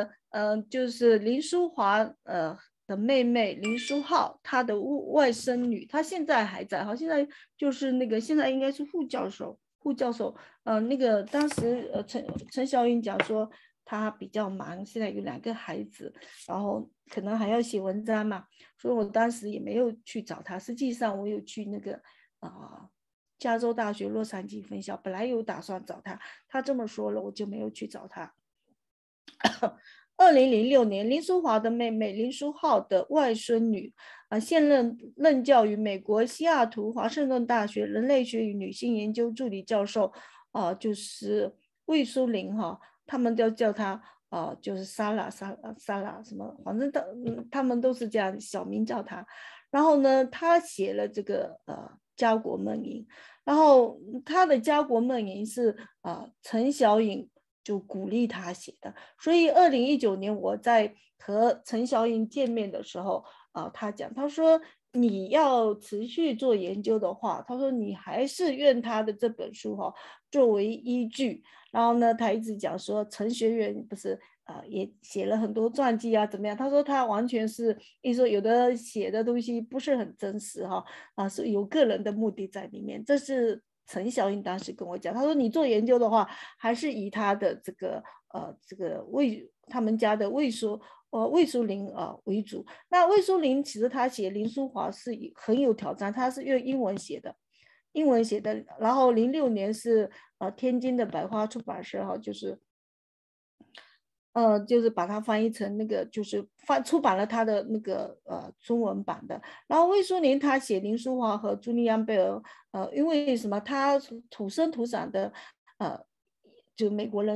嗯、呃，就是林书华，呃。的妹妹林书浩，她的外甥女，她现在还在哈，现在就是那个现在应该是副教授，副教授，呃，那个当时呃陈陈小云讲说她比较忙，现在有两个孩子，然后可能还要写文章嘛，所以我当时也没有去找她，实际上我有去那个啊、呃、加州大学洛杉矶分校，本来有打算找她，她这么说了，我就没有去找她。二零零六年，林书华的妹妹林书浩的外孙女，啊、呃，现任任教于美国西雅图华盛顿大学人类学与女性研究助理教授，啊、呃，就是魏淑玲哈，他们都叫她啊、呃，就是莎拉莎莎拉什么，反正他、嗯、他们都是这样小名叫她。然后呢，她写了这个呃《家国梦吟》，然后她的《家国梦吟》是啊、呃、陈小颖。就鼓励他写的，所以二零一九年我在和陈小颖见面的时候，啊、呃，他讲，他说你要持续做研究的话，他说你还是用他的这本书哈、哦、作为依据。然后呢，他一直讲说陈学远不是啊、呃、也写了很多传记啊怎么样？他说他完全是，一说有的写的东西不是很真实哈啊、呃、是有个人的目的在里面，这是。陈小英当时跟我讲，他说你做研究的话，还是以他的这个呃这个魏他们家的魏书呃魏书林啊、呃、为主。那魏书林其实他写林书华是很有挑战，他是用英文写的，英文写的。然后零六年是呃天津的百花出版社哈，就是。呃，就是把它翻译成那个，就是翻出版了他的那个呃中文版的。然后魏淑玲她写林书华和朱利安贝尔，呃，因为什么？他土生土长的呃，就美国人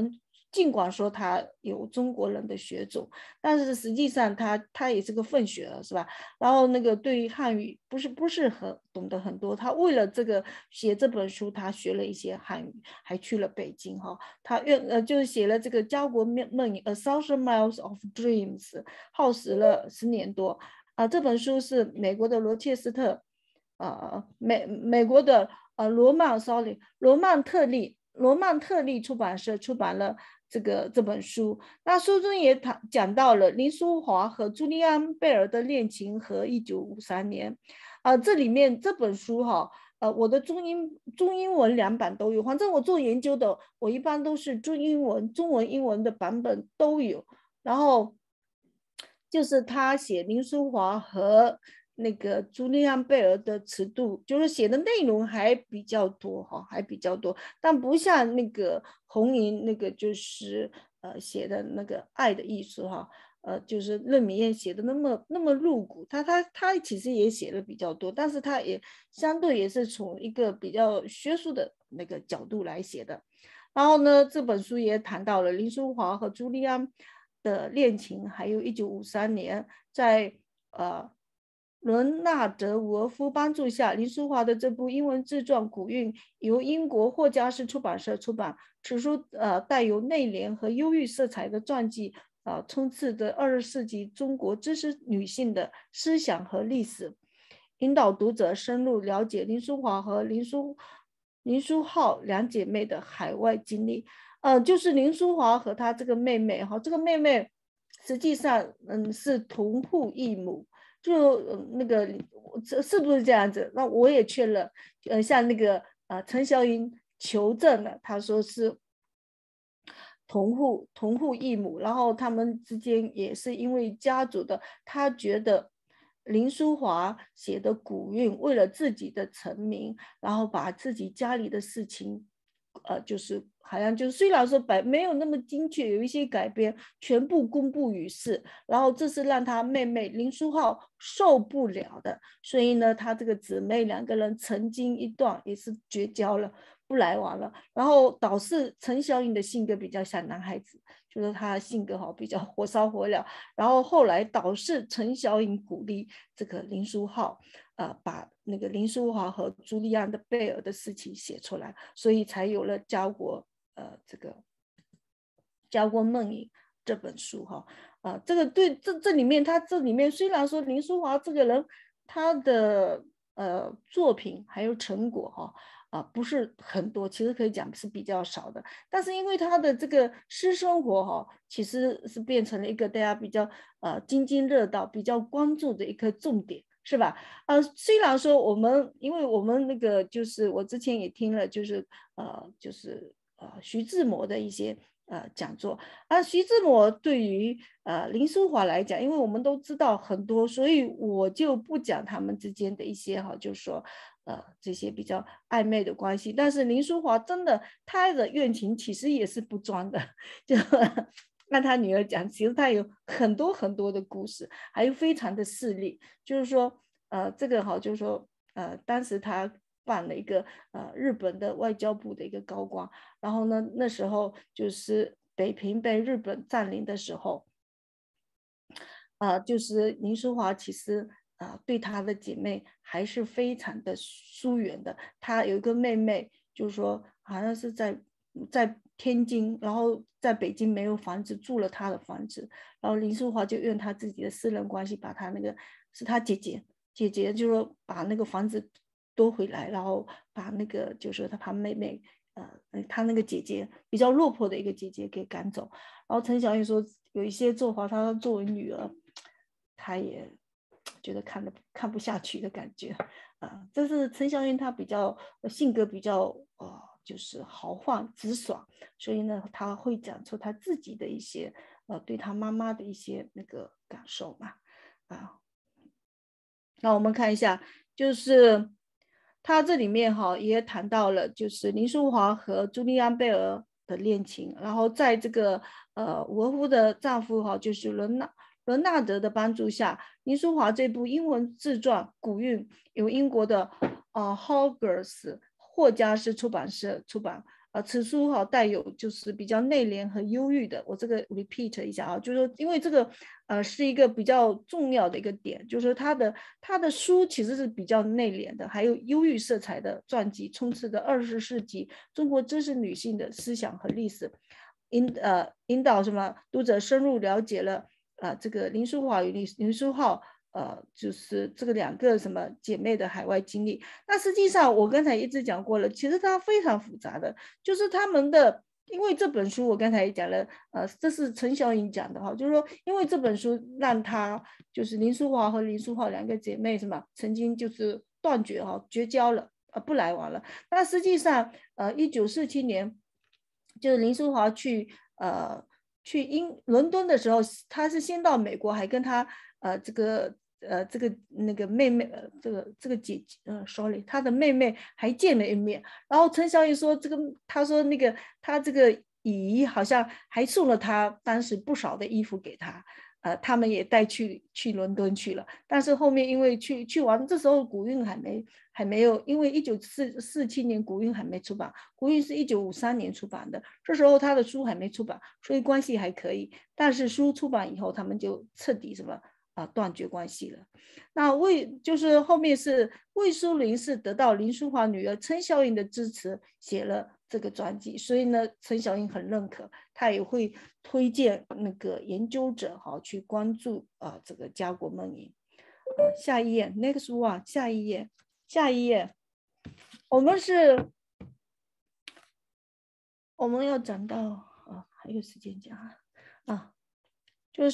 尽管说他有中国人的血种，但是实际上他他也是个混血儿，是吧？然后那个对于汉语不是不是很懂得很多，他为了这个写这本书，他学了一些汉语，还去了北京哈，他愿呃就是写了这个《家国梦影》A Thousand Miles of Dreams， 耗时了十年多啊、呃。这本书是美国的罗切斯特，呃美美国的呃罗曼 sorry 罗曼特利罗曼特利出版社出版了这个这本书。那书中也谈讲到了林淑华和朱利安贝尔的恋情和一九五三年啊、呃，这里面这本书哈。呃，我的中英中英文两版都有，反正我做研究的，我一般都是中英文、中文、英文的版本都有。然后就是他写林淑华和那个朱利安贝尔的尺度，就是写的内容还比较多哈，还比较多，但不像那个红银那个就是呃写的那个爱的艺术哈。呃，就是任敏燕写的那么那么露骨，他他他其实也写的比较多，但是他也相对也是从一个比较学术的那个角度来写的。然后呢，这本书也谈到了林淑华和朱利安的恋情，还有一九五三年在呃伦纳德·伍尔夫帮助下，林淑华的这部英文自传《古韵》由英国霍加斯出版社出版。此书呃带有内敛和忧郁色彩的传记。啊，充斥着二十世纪中国知识女性的思想和历史，引导读者深入了解林淑华和林淑林淑浩两姐妹的海外经历。呃，就是林淑华和她这个妹妹哈，这个妹妹实际上嗯是同父异母，就、呃、那个是不是这样子？那我也确认，呃，像那个呃陈小英求证了，她说是。同父同父异母，然后他们之间也是因为家族的，他觉得林淑华写的古韵为了自己的成名，然后把自己家里的事情，呃，就是好像就虽然说白没有那么精确，有一些改编，全部公布于世，然后这是让他妹妹林淑浩受不了的，所以呢，他这个姊妹两个人曾经一段也是绝交了。不来往了，然后导致陈小颖的性格比较像男孩子，就是他性格好比较火烧火燎，然后后来导致陈小颖鼓励这个林淑浩，呃，把那个林淑华和朱利安的贝尔的事情写出来，所以才有了家国呃这个家国梦影这本书哈。啊、呃，这个对这这里面他这里面虽然说林淑华这个人他的呃作品还有成果哈。啊、呃，不是很多，其实可以讲是比较少的。但是因为他的这个私生活哈、哦，其实是变成了一个大家比较呃津津乐道、比较关注的一个重点，是吧？呃，虽然说我们，因为我们那个就是我之前也听了，就是呃就是呃徐志摩的一些呃讲座啊，徐志摩对于呃林淑华来讲，因为我们都知道很多，所以我就不讲他们之间的一些哈，就是说。呃，这些比较暧昧的关系，但是林淑华真的，她的怨情其实也是不装的，就按她女儿讲，其实她有很多很多的故事，还有非常的势利，就是说，呃，这个哈，就是说，呃，当时她办了一个呃日本的外交部的一个高官，然后呢，那时候就是北平被日本占领的时候，啊、呃，就是林淑华其实。啊、呃，对她的姐妹还是非常的疏远的。她有一个妹妹，就是说好像是在在天津，然后在北京没有房子，住了她的房子。然后林淑华就用她自己的私人关系，把她那个是她姐姐，姐姐就说把那个房子夺回来，然后把那个就是她她妹妹。呃，她那个姐姐比较落魄的一个姐姐给赶走。然后陈小英说有一些做法，她作为女儿，她也。觉得看的看不下去的感觉，啊、呃，这是陈小云她比较性格比较呃，就是豪放直爽，所以呢，他会讲出他自己的一些呃，对他妈妈的一些那个感受嘛，啊，那我们看一下，就是他这里面哈也谈到了，就是林淑华和朱利安贝尔的恋情，然后在这个呃伍尔夫的丈夫哈，就是伦纳。伦纳德的帮助下，林淑华这部英文自传《古韵》由英国的呃 Hogarth 霍加斯出版社出版。 啊，此书哈带有就是比较内敛和忧郁的。我这个 repeat 一下啊，就是说因为这个呃是一个比较重要的一个点，就是说他的他的书其实是比较内敛的，还有忧郁色彩的传记，充斥着二十世纪中国知识女性的思想和历史，引呃引导什么读者深入了解了啊、呃、这个林淑华与林林书浩。呃，就是这个两个什么姐妹的海外经历，那实际上我刚才一直讲过了，其实它非常复杂的，就是他们的，因为这本书我刚才也讲了，呃，这是陈小颖讲的哈，就是说，因为这本书让她就是林淑华和林书浩两个姐妹什么曾经就是断绝哈，绝交了，呃，不来往了。那实际上，呃，一九四七年，就是林淑华去呃去英伦敦的时候，她是先到美国，还跟她呃这个。呃，这个那个妹妹，呃，这个这个姐姐，呃 ，sorry， 她的妹妹还见了一面。然后陈小颖说，这个她说那个她这个姨好像还送了她当时不少的衣服给她，呃，他们也带去去伦敦去了。但是后面因为去去完，这时候古韵还没还没有，因为一九四四七年古韵还没出版，古韵是一九五三年出版的，这时候他的书还没出版，所以关系还可以。但是书出版以后，他们就彻底什么？啊，断绝关系了。那魏就是后面是魏淑玲是得到林淑华女儿陈小颖的支持，写了这个传记，所以呢，陈小颖很认可，她也会推荐那个研究者哈去关注啊这个家国梦吟。啊，下一页 ，next one， 下一页，下一页，我们是，我们要讲到啊，还有时间讲啊，就是。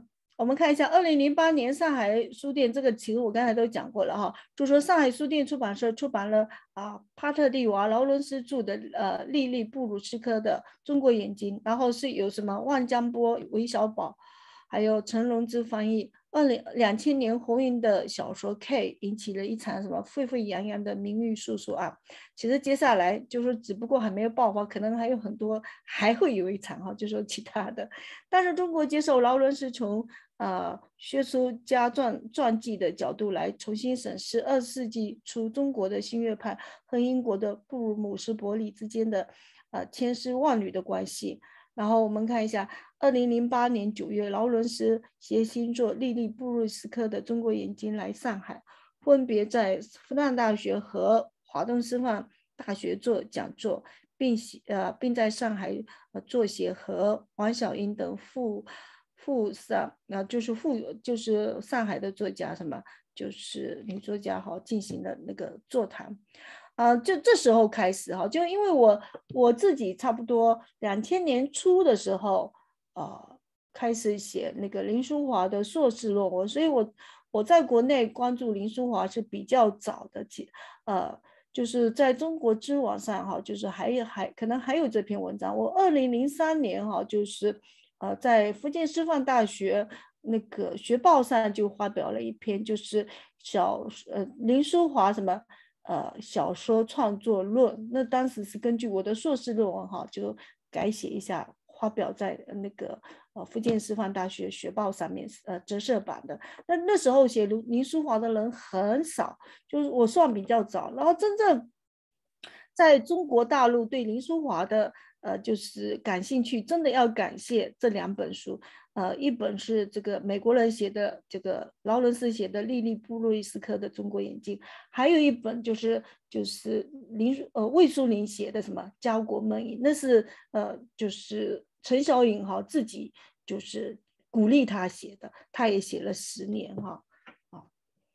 我们看一下，二零零八年上海书店这个，其实我刚才都讲过了哈，就说上海书店出版社出版了啊帕特蒂瓦劳伦斯著的呃莉莉布鲁斯科的《中国眼睛》，然后是有什么万江波、韦小宝，还有陈荣之翻译。二零两千年红云的小说 K 引起了一场什么沸沸扬扬的名誉诉讼案。其实接下来就是只不过还没有爆发，可能还有很多，还会有一场哈，就说其他的。但是中国接受劳伦斯从呃学术家传传记的角度来重新审视二十世纪初中国的新月派和英国的布鲁姆斯伯里之间的呃千丝万缕的关系。然后我们看一下，二零零八年九月，劳伦斯携新作《莉莉布鲁斯科的中国眼睛》来上海，分别在复旦大学和华东师范大学做讲座，并呃并在上海呃作协和王小英等副副上呃就是副就是上海的作家什么就是女作家哈进行了那个座谈。啊，就这时候开始哈，就因为我我自己差不多两千年初的时候，呃，开始写那个林淑华的硕士论文，所以我我在国内关注林淑华是比较早的，呃，就是在中国知网上哈，就是还有还可能还有这篇文章。我二零零三年哈，就是呃在福建师范大学那个学报上就发表了一篇，就是小呃林淑华什么。呃，小说创作论，那当时是根据我的硕士论文哈，就改写一下，发表在那个呃福建师范大学学报上面，呃折射版的。那那时候写林淑华的人很少，就是我算比较早，然后真正在中国大陆对林淑华的呃就是感兴趣，真的要感谢这两本书。呃，一本是这个美国人写的，这个劳伦斯写的《莉莉布鲁斯科的中国眼睛》，还有一本就是就是林呃魏淑玲写的什么《家国梦吟》，那是呃就是陈小颖哈自己就是鼓励他写的，他也写了十年哈。好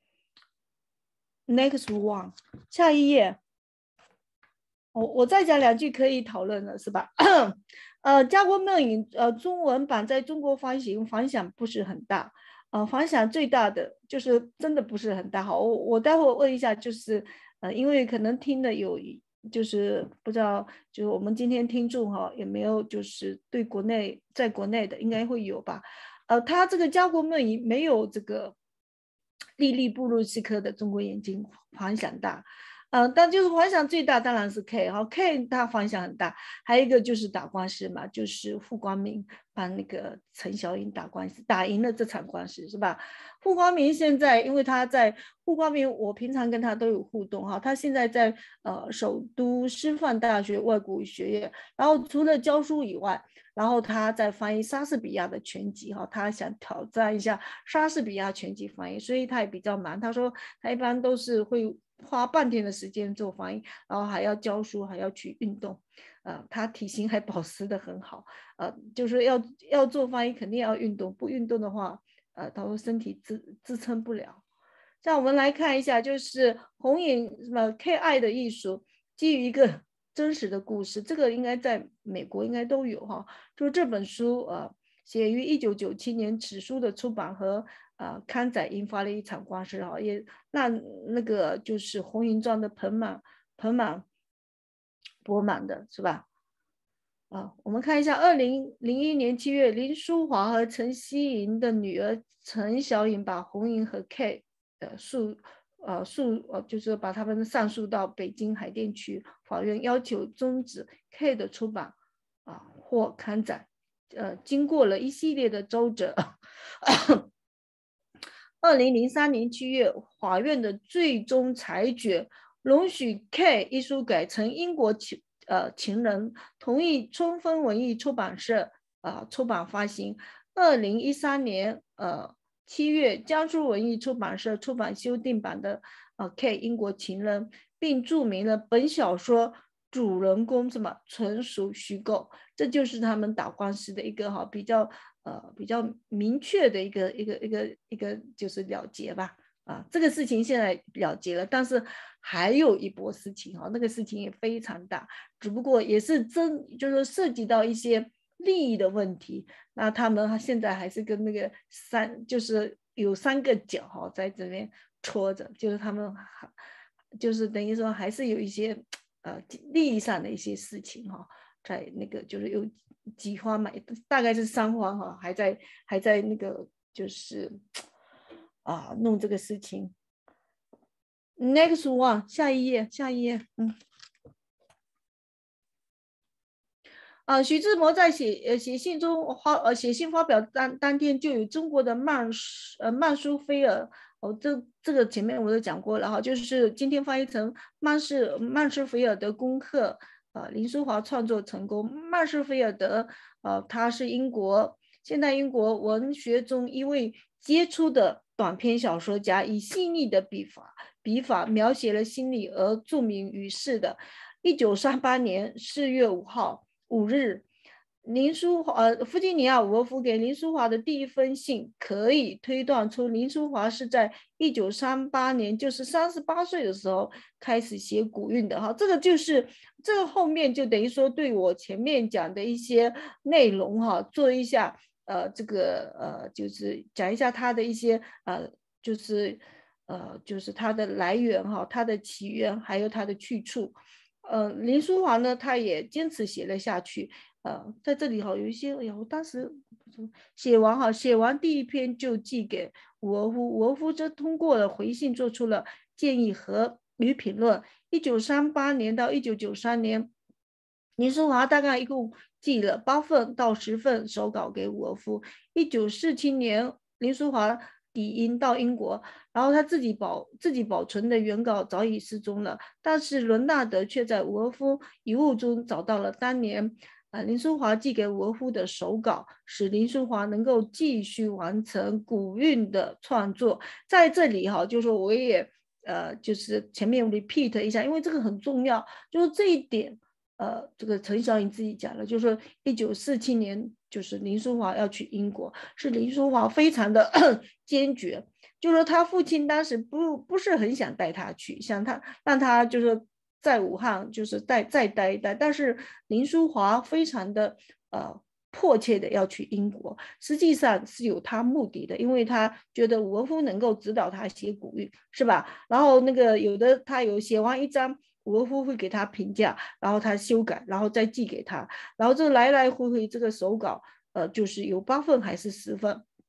，Next one， 下一页。我我再讲两句可以讨论了，是吧？呃，《家国梦吟》呃中文版在中国发行反响不是很大，呃，反响最大的就是真的不是很大。好，我我待会问一下，就是呃，因为可能听的有，就是不知道，就是我们今天听众哈有没有就是对国内在国内的应该会有吧？呃，他这个《家国梦吟》没有这个莉莉布鲁斯科的中国眼睛反响大。 呃，但就是反响最大当然是 K 哈 ，K 它反响很大，还有一个就是打官司嘛，就是傅光明帮那个陈小英打官司，打赢了这场官司是吧？傅光明现在因为他在傅光明，我平常跟他都有互动哈，他现在在呃首都师范大学外国语学院，然后除了教书以外，然后他在翻译莎士比亚的全集哈，他想挑战一下莎士比亚全集翻译，所以他也比较忙。他说他一般都是会花半天的时间做翻译，然后还要教书，还要去运动，呃，他体型还保持得很好，呃，就是要要做翻译肯定要运动，不运动的话，呃，他说身体支支撑不了。像我们来看一下，就是红影什么 K I 的艺术，基于一个真实的故事，这个应该在美国应该都有哈。就这本书，呃，写于一九九七年，此书的出版和呃刊载引发了一场官司哈，也让那个就是红银庄的盆满盆满钵满的是吧？啊，我们看一下，二零零一年七月，林淑华和陈希莹的女儿陈小颖把红银和 K 呃诉呃诉呃就是把他们上诉到北京海淀区法院，要求终止 K 的出版啊或刊载。呃，经过了一系列的周折，二零零三年七月，法院的最终裁决容许 K 一书改成英国情呃情人，同意春风文艺出版社啊、呃、出版发行。二零一三年呃七月，江苏文艺出版社出版修订版的呃 K 英国情人，并注明了本小说主人公什么纯属虚构，这就是他们打官司的一个哈比较呃比较明确的一个一个一个一个就是了结吧。啊，这个事情现在了结了，但是还有一波事情哈，那个事情也非常大，只不过也是真就是涉及到一些利益的问题。那他们现在还是跟那个三就是有三个角哈在这边戳着，就是他们就是等于说还是有一些呃利益上的一些事情哈，在那个就是有几方嘛，大概是三方哈，还在还在那个就是啊弄这个事情。Next one， 下一页，下一页，嗯。啊，徐志摩在写呃写信中发呃写信发表当当天就有中国的曼呃曼殊菲尔哦，这这个前面我都讲过了哈，就是今天翻译成曼氏曼殊菲尔德功课，呃林淑华创作成功。曼殊菲尔德呃他是英国现代英国文学中一位杰出的短篇小说家，以细腻的笔法笔法描写了心理而著名于世的。一九三八年四月五号。五日，林淑华呃，弗吉尼亚·伍尔夫给林淑华的第一封信，可以推断出林淑华是在一九三八年，就是三十八岁的时候开始写古韵的哈。这个就是这个后面就等于说对我前面讲的一些内容哈，做一下呃这个呃就是讲一下它的一些呃就是呃就是它的来源哈，它的起源还有它的去处。呃，林淑华呢，他也坚持写了下去。呃，在这里哈，有一些，哎呀，我当时写完哈，写完第一篇就寄给伍尔夫，伍尔夫则通过了回信做出了建议和与评论。一九三八年到一九九三年，林淑华大概一共寄了八份到十份手稿给伍尔夫。一九四七年，林淑华抵英到英国，然后他自己保自己保存的原稿早已失踪了，但是伦纳德却在伍尔夫遗物中找到了当年呃林淑华寄给伍尔夫的手稿，使林淑华能够继续完成古韵的创作。在这里哈，就说我也呃就是前面 repeat 一下，因为这个很重要，就是这一点。呃，这个陈小颖自己讲了，就是说一九四七年，就是林淑华要去英国，是林淑华非常的坚决，就是说他父亲当时不不是很想带他去，想他让他就是在武汉就是再再待一待，但是林淑华非常的呃迫切的要去英国，实际上是有他目的的，因为他觉得伍尔夫能够指导他写古韵，是吧？然后那个有的他有写完一章。伍尔夫会给他评价，然后他修改，然后再寄给他，然后这来来回回这个手稿，呃，就是有八份还是十份，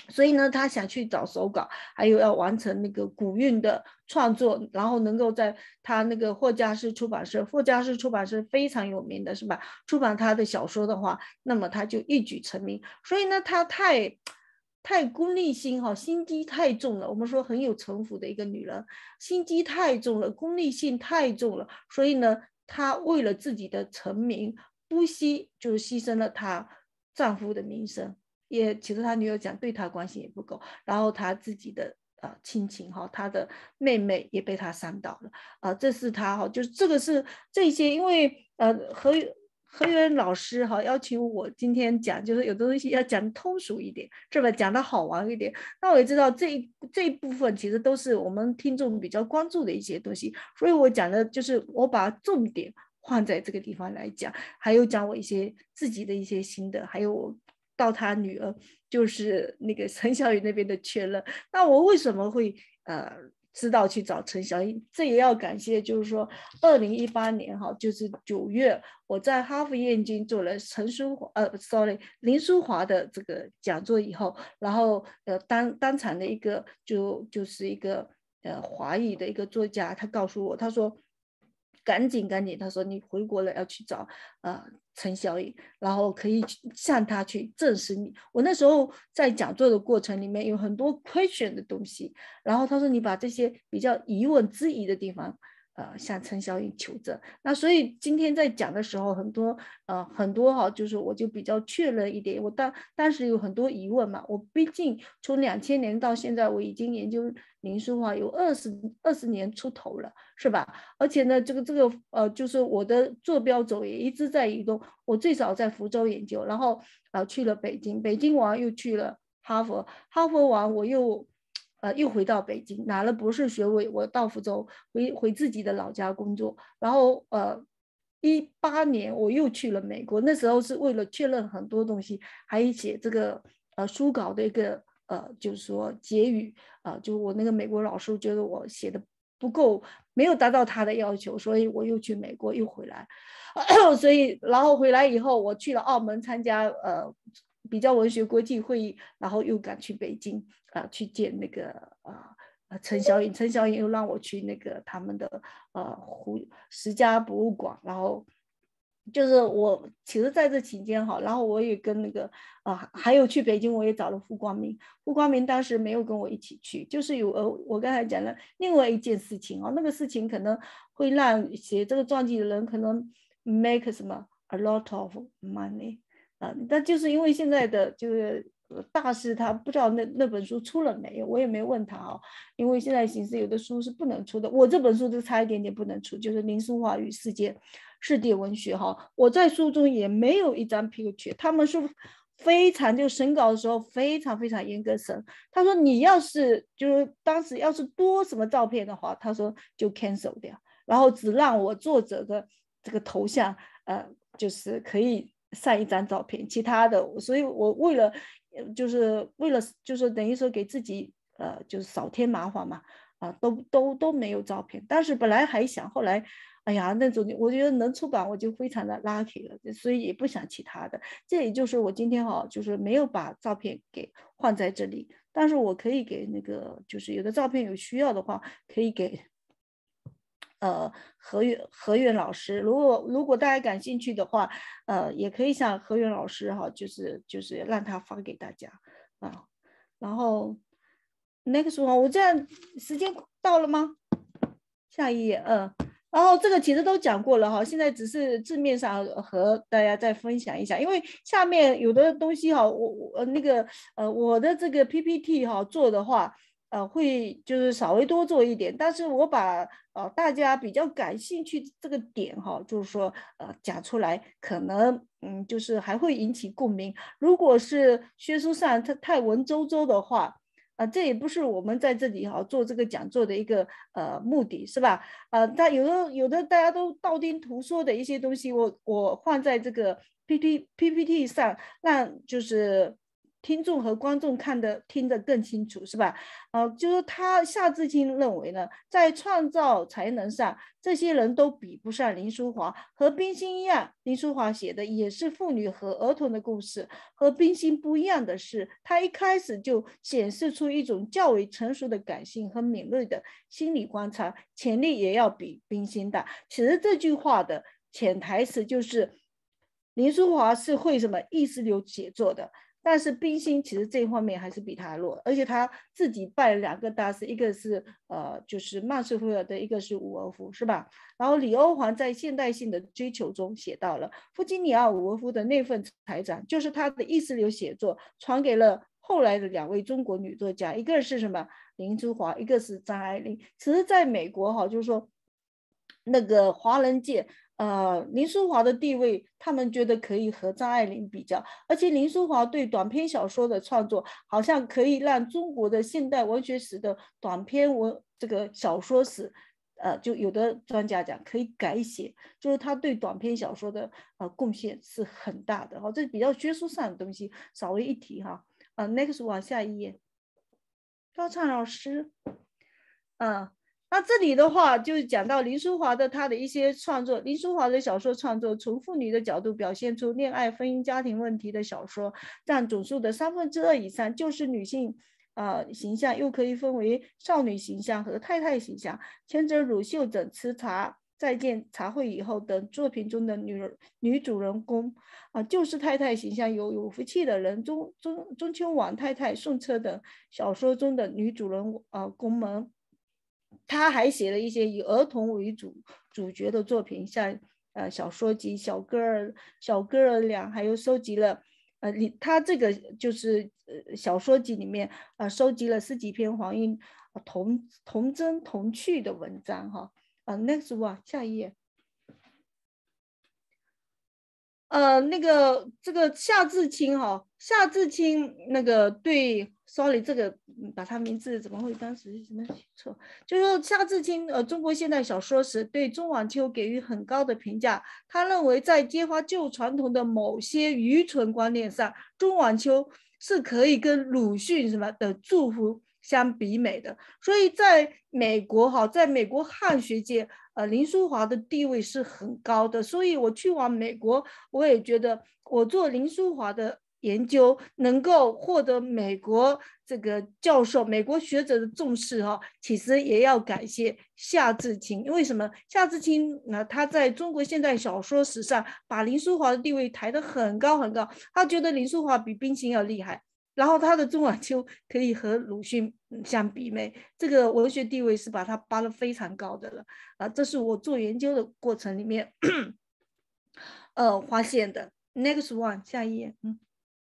所以呢，他想去找手稿，还有要完成那个古韵的创作，然后能够在他那个霍家士出版社，霍家士出版社非常有名的是吧？出版他的小说的话，那么他就一举成名。所以呢，他太太功利心哈，心机太重了。我们说很有城府的一个女人，心机太重了，功利性太重了。所以呢，她为了自己的成名，不惜就是牺牲了她丈夫的名声。也其实他女儿讲对他关心也不够，然后他自己的呃亲情哈，他的妹妹也被他伤到了啊、呃，这是他哈，就是这个是这些，因为呃何何源老师哈要求我今天讲，就是有的东西要讲通俗一点，是吧？讲的好玩一点。那我也知道这一这一部分其实都是我们听众比较关注的一些东西，所以我讲的就是我把重点放在这个地方来讲，还有讲我一些自己的一些心得，还有我到他女儿就是那个陈小雨那边的确认。那我为什么会呃知道去找陈小雨？这也要感谢，就是说二零一八年哈，就是九月，我在哈佛燕京做了陈淑华呃，sorry 林淑华的这个讲座以后，然后呃当当场的一个就就是一个呃华裔的一个作家，他告诉我，他说。赶紧赶紧，他说你回国了要去找呃陈小颖，然后可以向他去证实你。我那时候在讲座的过程里面有很多 question 的东西，然后他说你把这些比较疑问质疑的地方。呃，向陈小颖求证。那所以今天在讲的时候，很多呃很多哈，就是我就比较确认一点。我当当时有很多疑问嘛，我毕竟从两千年到现在，我已经研究林书华有二十二十年出头了，是吧？而且呢，这个这个呃，就是我的坐标轴也一直在移动。我最早在福州研究，然后呃去了北京，北京完又去了哈佛，哈佛完我又。呃，又回到北京，拿了博士学位，我到福州回回自己的老家工作，然后呃，一八年我又去了美国，那时候是为了确认很多东西，还写这个呃书稿的一个呃，就是说结语啊、呃，就我那个美国老师觉得我写的不够，没有达到他的要求，所以我又去美国又回来，呃、所以然后回来以后，我去了澳门参加呃。比较文学国际会议，然后又赶去北京啊、呃，去见那个啊呃陈小颖，陈小颖又让我去那个他们的呃胡十家博物馆，然后就是我其实在这期间哈，然后我也跟那个啊、呃、还有去北京，我也找了傅光明，傅光明当时没有跟我一起去，就是有呃我刚才讲了另外一件事情哦，那个事情可能会让写这个传记的人可能 make 什么 a lot of money。啊，但就是因为现在的就是大师，他不知道那那本书出了没有，我也没问他啊、哦。因为现在形势有的书是不能出的，我这本书就差一点点不能出，就是林书华与世界世界文学哈、哦。我在书中也没有一张 picture， 他们是非常就审稿的时候非常非常严格审。他说你要是就是当时要是多什么照片的话，他说就 cancel 掉，然后只让我作者的这个头像呃就是可以。上一张照片，其他的，所以我为了，就是为了，就是等于说给自己，呃，就是少添麻烦嘛，啊，都都都没有照片。但是本来还想，后来，哎呀，那种我觉得能出版，我就非常的 lucky 了，所以也不想其他的。这也就是我今天哈，就是没有把照片给放在这里，但是我可以给那个，就是有的照片有需要的话，可以给。呃，何远何远老师，如果如果大家感兴趣的话，呃，也可以向何远老师哈，就是就是让他发给大家啊。然后那个时候，我这样时间到了吗？下一页，嗯。然后这个其实都讲过了哈，现在只是字面上和大家再分享一下，因为下面有的东西哈，我我那个呃我的这个 P P T 哈做的话。呃，会就是稍微多做一点，但是我把呃大家比较感兴趣这个点哈，就是说呃讲出来，可能嗯就是还会引起共鸣。如果是学术上它太文绉绉的话，啊、呃，这也不是我们在这里哈做这个讲座的一个呃目的，是吧？呃，但有的有的大家都道听途说的一些东西，我我放在这个 P P P P T 上，让就是。 听众和观众看得听得更清楚，是吧？呃，就是他夏志清认为呢，在创造才能上，这些人都比不上林淑华。和冰心一样，林淑华写的也是妇女和儿童的故事。和冰心不一样的是，他一开始就显示出一种较为成熟的感性和敏锐的心理观察，潜力也要比冰心大。其实这句话的潜台词就是，林淑华是会什么意识流写作的。但是冰心其实这方面还是比他弱，而且他自己拜了两个大师，一个是呃就是曼斯菲尔德，一个是伍尔夫，是吧？然后李欧环在现代性的追求中写到了弗吉尼亚·伍尔夫的那份财产，就是他的意识流写作传给了后来的两位中国女作家，一个是什么林淑华，一个是张爱玲。其实在美国哈，就是说那个华人界。呃，林淑华的地位，他们觉得可以和张爱玲比较，而且林淑华对短篇小说的创作，好像可以让中国的现代文学史的短篇文这个小说史，呃，就有的专家讲可以改写，就是他对短篇小说的呃贡献是很大的哈，这是比较学术上的东西，稍微一提哈。呃 ，next 往下一页，高畅老师，嗯、呃。那这里的话，就是讲到林淑华的她的一些创作。林淑华的小说创作，从妇女的角度表现出恋爱、婚姻、家庭问题的小说，占总数的三分之二以上，就是女性呃形象，又可以分为少女形象和太太形象。前者乳秀整吃茶、再见茶会以后等作品中的女女主人公啊、呃，就是太太形象有有福气的人，中中中秋晚太太、送车等小说中的女主人呃公们。他还写了一些以儿童为主主角的作品，像呃小说集《小哥儿小哥儿俩》，还有收集了呃他这个就是呃小说集里面啊、呃、收集了十几篇黄莺童童真童趣的文章哈啊、呃、，next one 下一页。呃，那个这个夏志清哈、哦，夏志清那个对 ，sorry， 这个把他名字怎么会当时什么写错？就是说夏志清呃，中国现代小说史对钟晚秋给予很高的评价。他认为在揭发旧传统的某些愚蠢观念上，钟晚秋是可以跟鲁迅什么的祝福相比美的。所以在美国哈，在美国汉学界。呃，林淑华的地位是很高的，所以我去往美国，我也觉得我做林淑华的研究能够获得美国这个教授、美国学者的重视哈、哦，其实也要感谢夏志清。为什么？夏志清呢？他在中国现代小说史上把林淑华的地位抬得很高很高，他觉得林淑华比冰心要厉害。然后他的钟晚秋可以和鲁迅相比美，这个文学地位是把他拔得非常高的了啊！这是我做研究的过程里面呃发现的。Next one 下一页，嗯，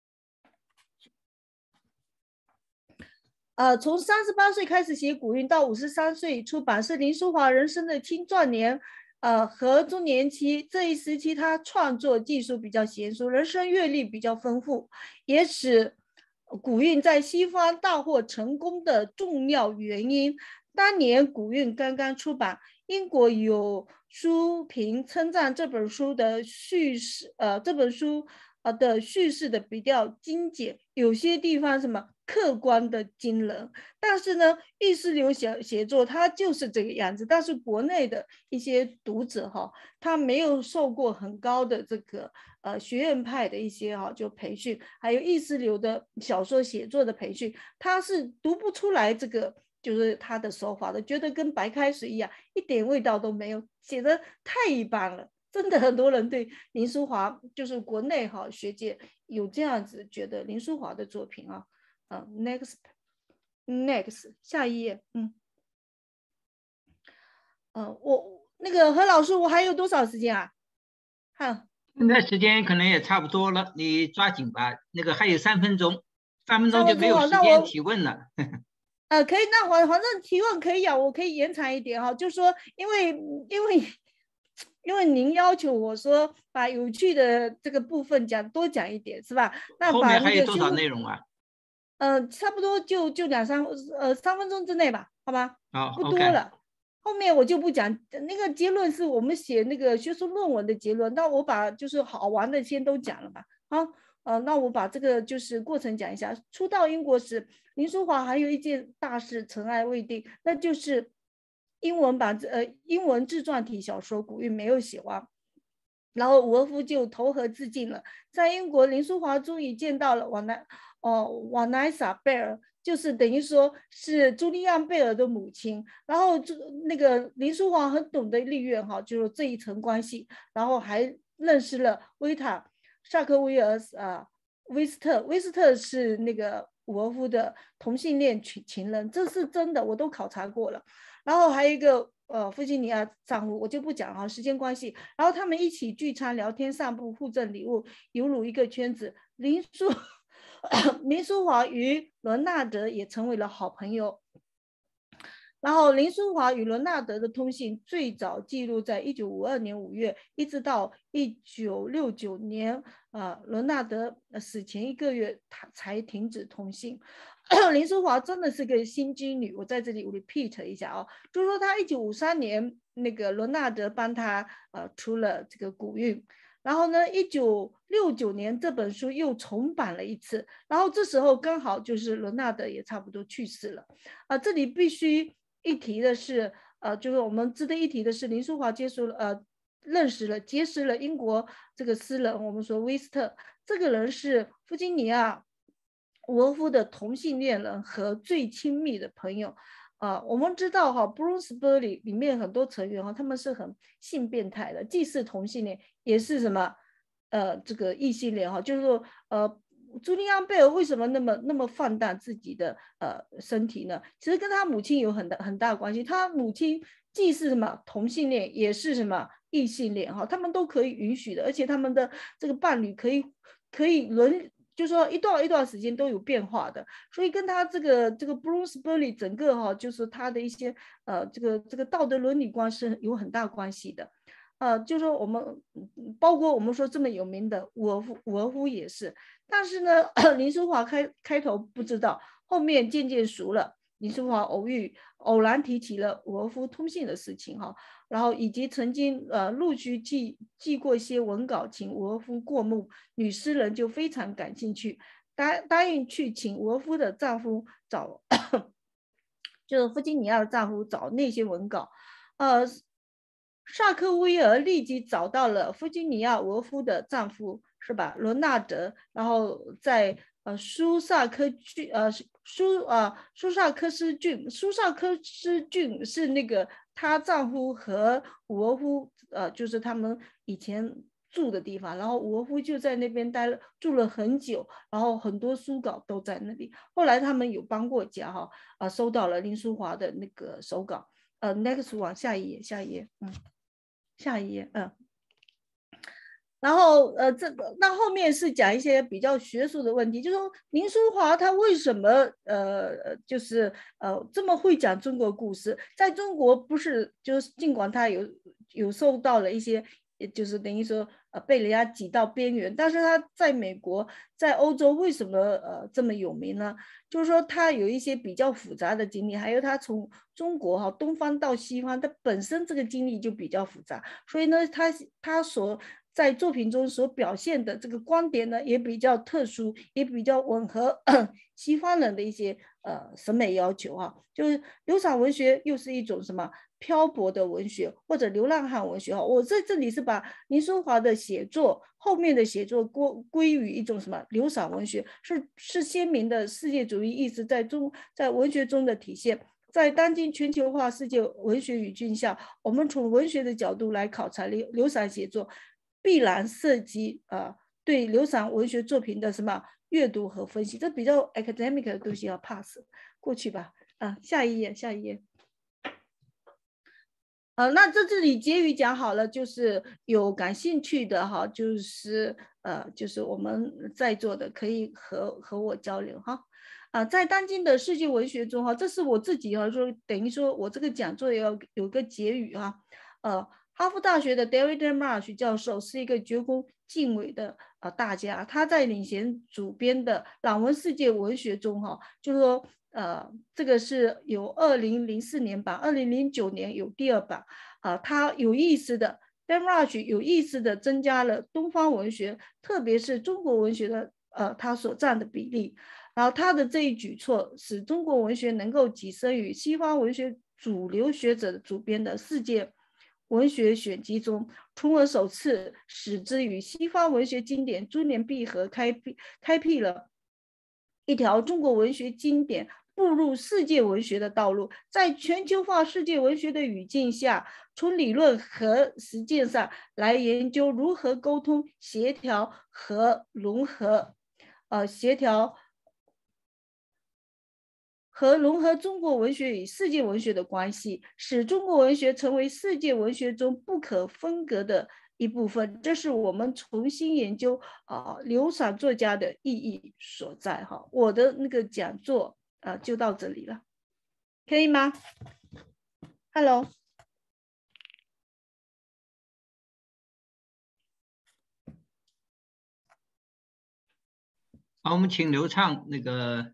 呃，从三十八岁开始写古韵到五十三岁出版，是林淑华人生的青壮年。呃，和中年期这一时期，他创作技术比较娴熟，人生阅历比较丰富，也使古韵在西方大获成功的重要原因。当年古韵刚刚出版，英国有书评称赞这本书的叙事，呃，这本书呃的叙事的比较精简，有些地方什么客观的惊人。但是呢，意识流写写作它就是这个样子。但是国内的一些读者哈，他没有受过很高的这个呃学院派的一些哈就培训，还有意识流的小说写作的培训，他是读不出来这个。就是他的手法的，觉得跟白开水一样，一点味道都没有，写的太一般了。真的很多人对林淑华，就是国内哈学界有这样子觉得林淑华的作品啊，啊 ，next next 下一页，嗯，呃，我那个何老师，我还有多少时间啊？哈， 现在时间可能也差不多了，你抓紧吧。那个还有三分钟，三分钟就没有时间提问了。 呃，可以，那我反正提问可以啊，我可以延长一点哈，就是说，因为因为因为您要求我说把有趣的这个部分讲多讲一点，是吧？那后面还有多少内容啊？ 呃，差不多就就两三呃三分钟之内吧，好吧？ 好， 不多了。Okay. 后面我就不讲，那个结论是我们写那个学术论文的结论，那我把就是好玩的先都讲了吧。啊， 呃，那我把这个就是过程讲一下。初到英国时，林淑华还有一件大事尘埃未定，那就是英文版呃英文自传体小说《古韵》没有写完。然后伍尔夫就投河自尽了。在英国，林淑华终于见到了瓦奈哦瓦奈莎贝尔，就是等于说是朱利安贝尔的母亲。然后那个林淑华很懂得利用哈，就是这一层关系，然后还认识了维塔萨克威尔啊威斯特，威斯特是那个伍尔夫的同性恋情人，这是真的，我都考察过了。然后还有一个。呃，弗吉尼亚丈夫我就不讲哈，时间关系。然后他们一起聚餐、聊天、散步、互赠礼物，犹如一个圈子。林淑林淑华与伦纳德也成为了好朋友。然后林淑华与伦纳德的通信最早记录在一九五二年五月，一直到一九六九年，呃，伦纳德死前一个月，他才停止通信。林淑华真的是个心机女，我在这里 repeat 一下啊、哦，就是说她一九五三年那个伦纳德帮她呃出了这个古韵，然后呢，一九六九年这本书又重版了一次，然后这时候刚好就是伦纳德也差不多去世了啊、呃。这里必须一提的是，呃，就是我们值得一提的是，林淑华接触了呃认识了结识了英国这个诗人，我们说威斯特，这个人是弗吉尼亚伍尔夫的同性恋人和最亲密的朋友啊、呃，我们知道哈 ，Bloomsbury 里面很多成员哈，他们是很性变态的，既是同性恋，也是什么呃这个异性恋哈，就是说呃，朱利安贝尔为什么那么那么放荡自己的呃身体呢？其实跟他母亲有很大很大关系，他母亲既是什么同性恋，也是什么异性恋哈，他们都可以允许的，而且他们的这个伴侣可以可以轮。就是说一段一段时间都有变化的，所以跟他这个这个 Bloomsbury 整个哈、哦，就是他的一些呃这个这个道德伦理观是有很大关系的，呃，就是说我们包括我们说这么有名的伍尔夫，伍尔夫也是，但是呢，林淑华开开头不知道，后面渐渐熟了。林淑华偶遇偶然提起了伍尔夫通信的事情哈，然后以及曾经呃陆续寄寄过一些文稿请伍尔夫过目，女诗人就非常感兴趣，答答应去请伍尔夫的丈夫找，就是弗吉尼亚的丈夫找那些文稿，呃，萨克威尔立即找到了弗吉尼亚伍尔夫的丈夫是吧，伦纳德，然后在。呃，苏萨克郡，呃，苏呃苏萨克斯郡，苏萨克斯郡是那个她丈夫和伍尔夫，呃，就是他们以前住的地方。然后伍尔夫就在那边待了住了很久，然后很多书稿都在那里。后来他们有搬过家哈，啊、呃，收到了林淑华的那个手稿。呃 ，next 往下一页，下一页，嗯，下一页，嗯。然后，呃，这那后面是讲一些比较学术的问题，就是说林淑华她为什么呃，就是呃这么会讲中国故事？在中国不是，就是尽管她有有受到了一些，就是等于说呃被人家挤到边缘，但是她在美国、在欧洲为什么呃这么有名呢？就是说她有一些比较复杂的经历，还有她从中国哈东方到西方，她本身这个经历就比较复杂，所以呢，她她所在作品中所表现的这个观点呢，也比较特殊，也比较吻合西方人的一些呃审美要求啊。就是流散文学又是一种什么漂泊的文学，或者流浪汉文学哈。我在这里是把林淑华的写作后面的写作归归于一种什么流散文学，是是鲜明的世界主义意识在中在文学中的体现。在当今全球化世界文学语境下，我们从文学的角度来考察流流散写作。必然涉及呃对流散文学作品的什么阅读和分析，这比较 academic 的东西要 pass 过去吧。啊，下一页，下一页。呃，那在这里结语讲好了，就是有感兴趣的哈，就是呃，就是我们在座的可以和和我交流哈。啊、呃，在当今的世界文学中哈，这是我自己哈说，等于说我这个讲座也要有个结语哈，呃。哈佛大学的 David Marsh 教授是一个绝无尽伟的呃大家，他在领衔主编的朗文世界文学中哈，就是说呃这个是有二零零四年版，二零零九年有第二版啊、呃，他有意思的 Dan Rush 有意识的增加了东方文学，特别是中国文学的呃它所占的比例。然后他的这一举措使中国文学能够跻身于西方文学主流学者主编的世界文学选集中，从而首次使之与西方文学经典珠联璧合，开辟开辟了一条中国文学经典步入世界文学的道路。在全球化世界文学的语境下，从理论和实践上来研究如何沟通、协调和融合，呃，协调和融合中国文学与世界文学的关系，使中国文学成为世界文学中不可分割的一部分。这是我们重新研究啊、呃、流散作家的意义所在哈。我的那个讲座啊、呃、就到这里了，可以吗 ？Hello。 好，我们请刘畅那个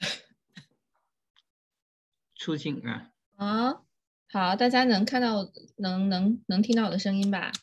出镜啊。 啊，好，大家能看到，能能能听到我的声音吧？